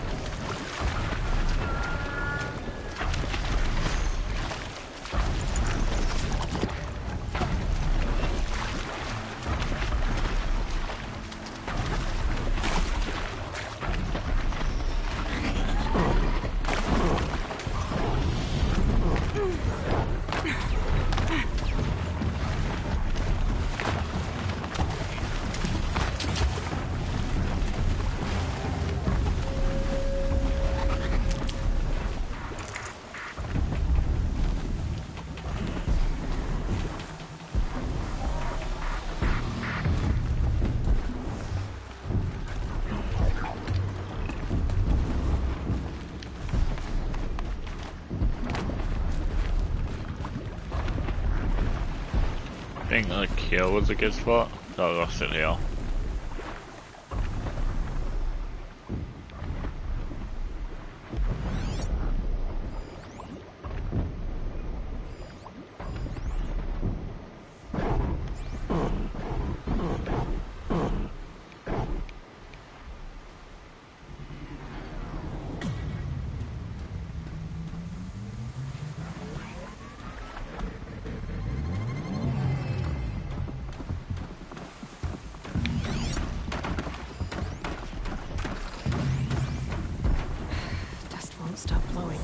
I think the kill was a good spot. I lost it here. Dust won't stop blowing.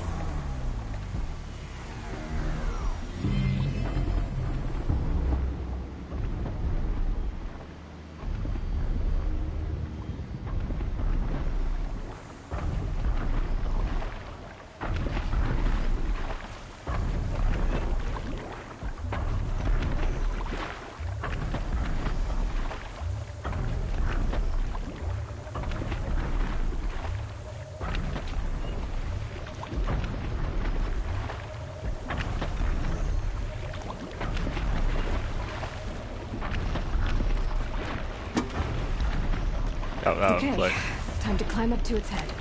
That was like... Time to climb up to its head.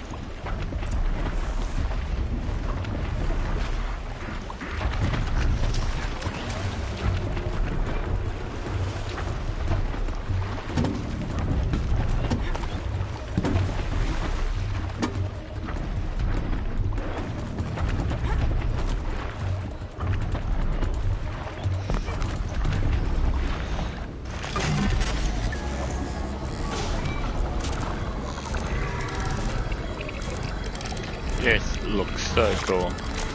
This looks so cool.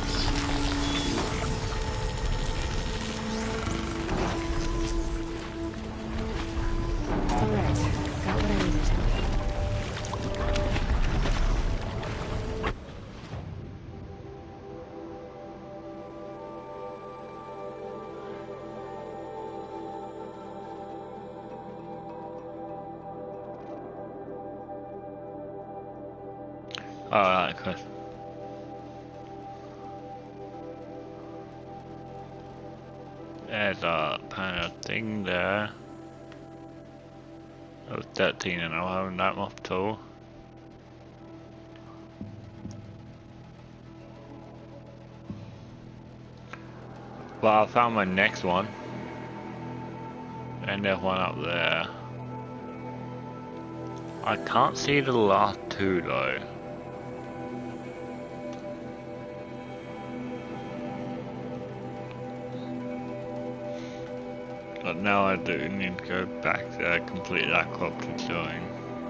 Alright, got what I needed. Alright, cool. There's a kind of thing there. I was 13 and I haven't that much too. Well, I found my next one. And there's one up there. I can't see the last two though. But now I do need to go back there, complete that crop to join.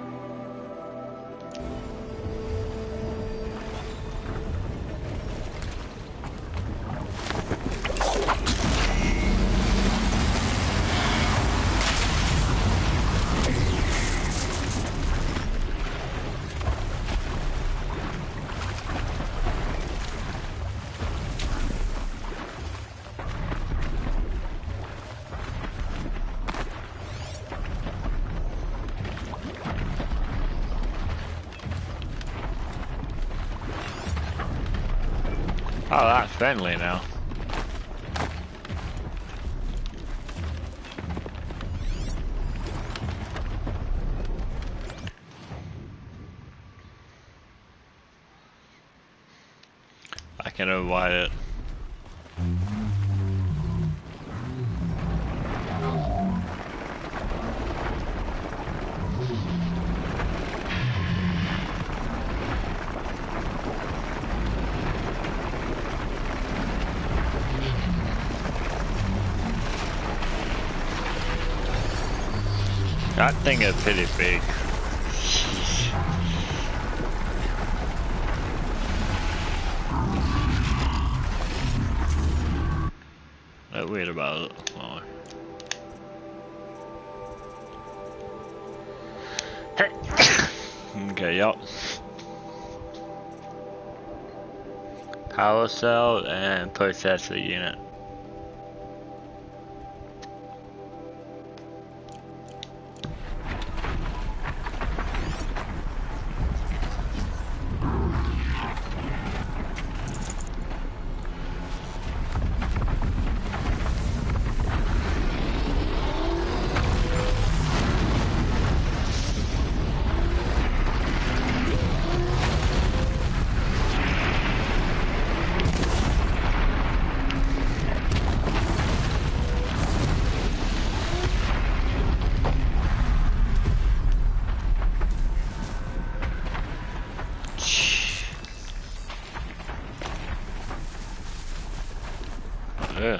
Oh, that's friendly now. I can avoid it. That thing is pretty big. Not weird about it. Oh. Okay, yup. Power cell and processor unit. Yes.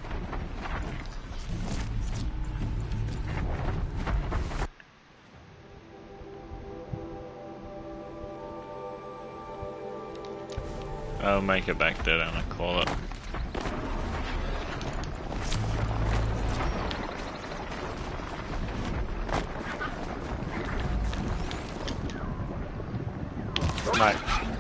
I'll make it back there and I'll call it. Right.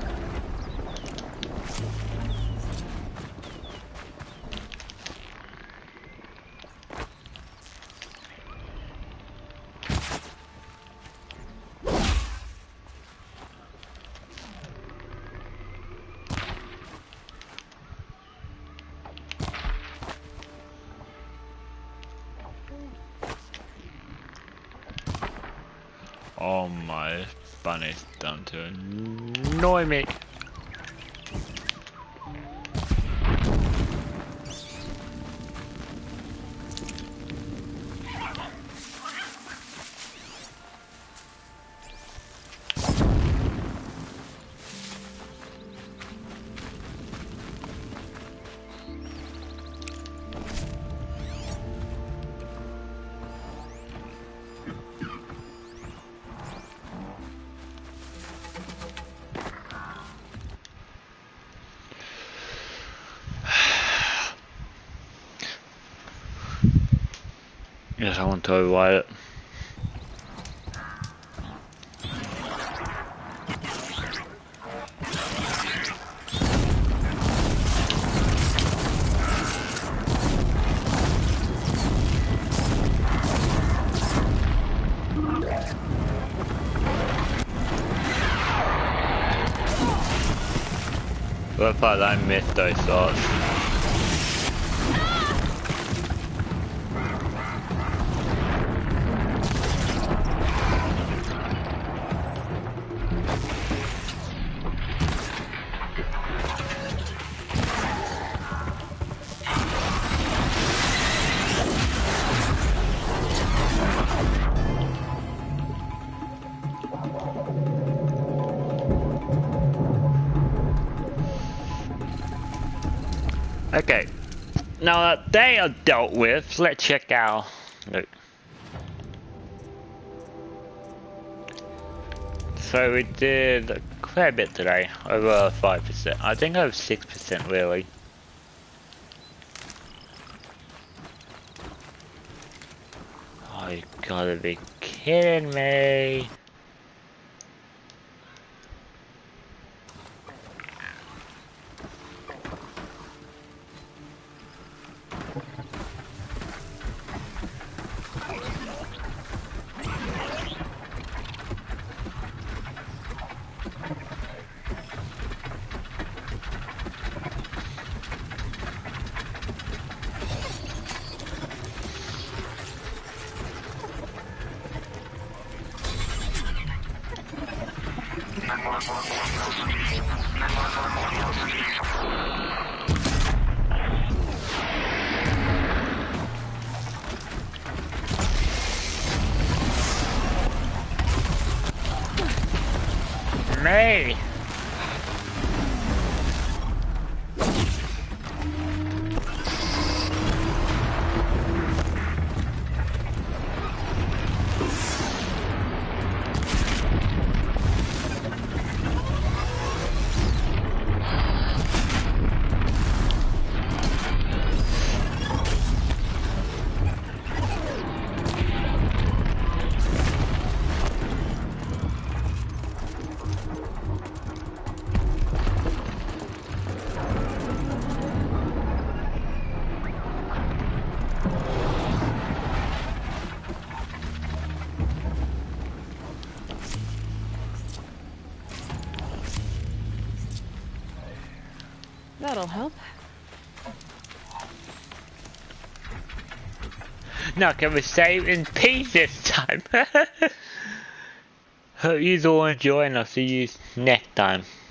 Oh my, bunny's done to annoy me. Yes, I want to avoid it. What if I missed those shots? Okay. Now that they are dealt with, let's check our loot. So we did a fair bit today, over 5%. I think over 6% really. Oh, you gotta be kidding me. Me. That'll help. Now can we save in peace this time? Hope you all enjoy and I'll see you next time.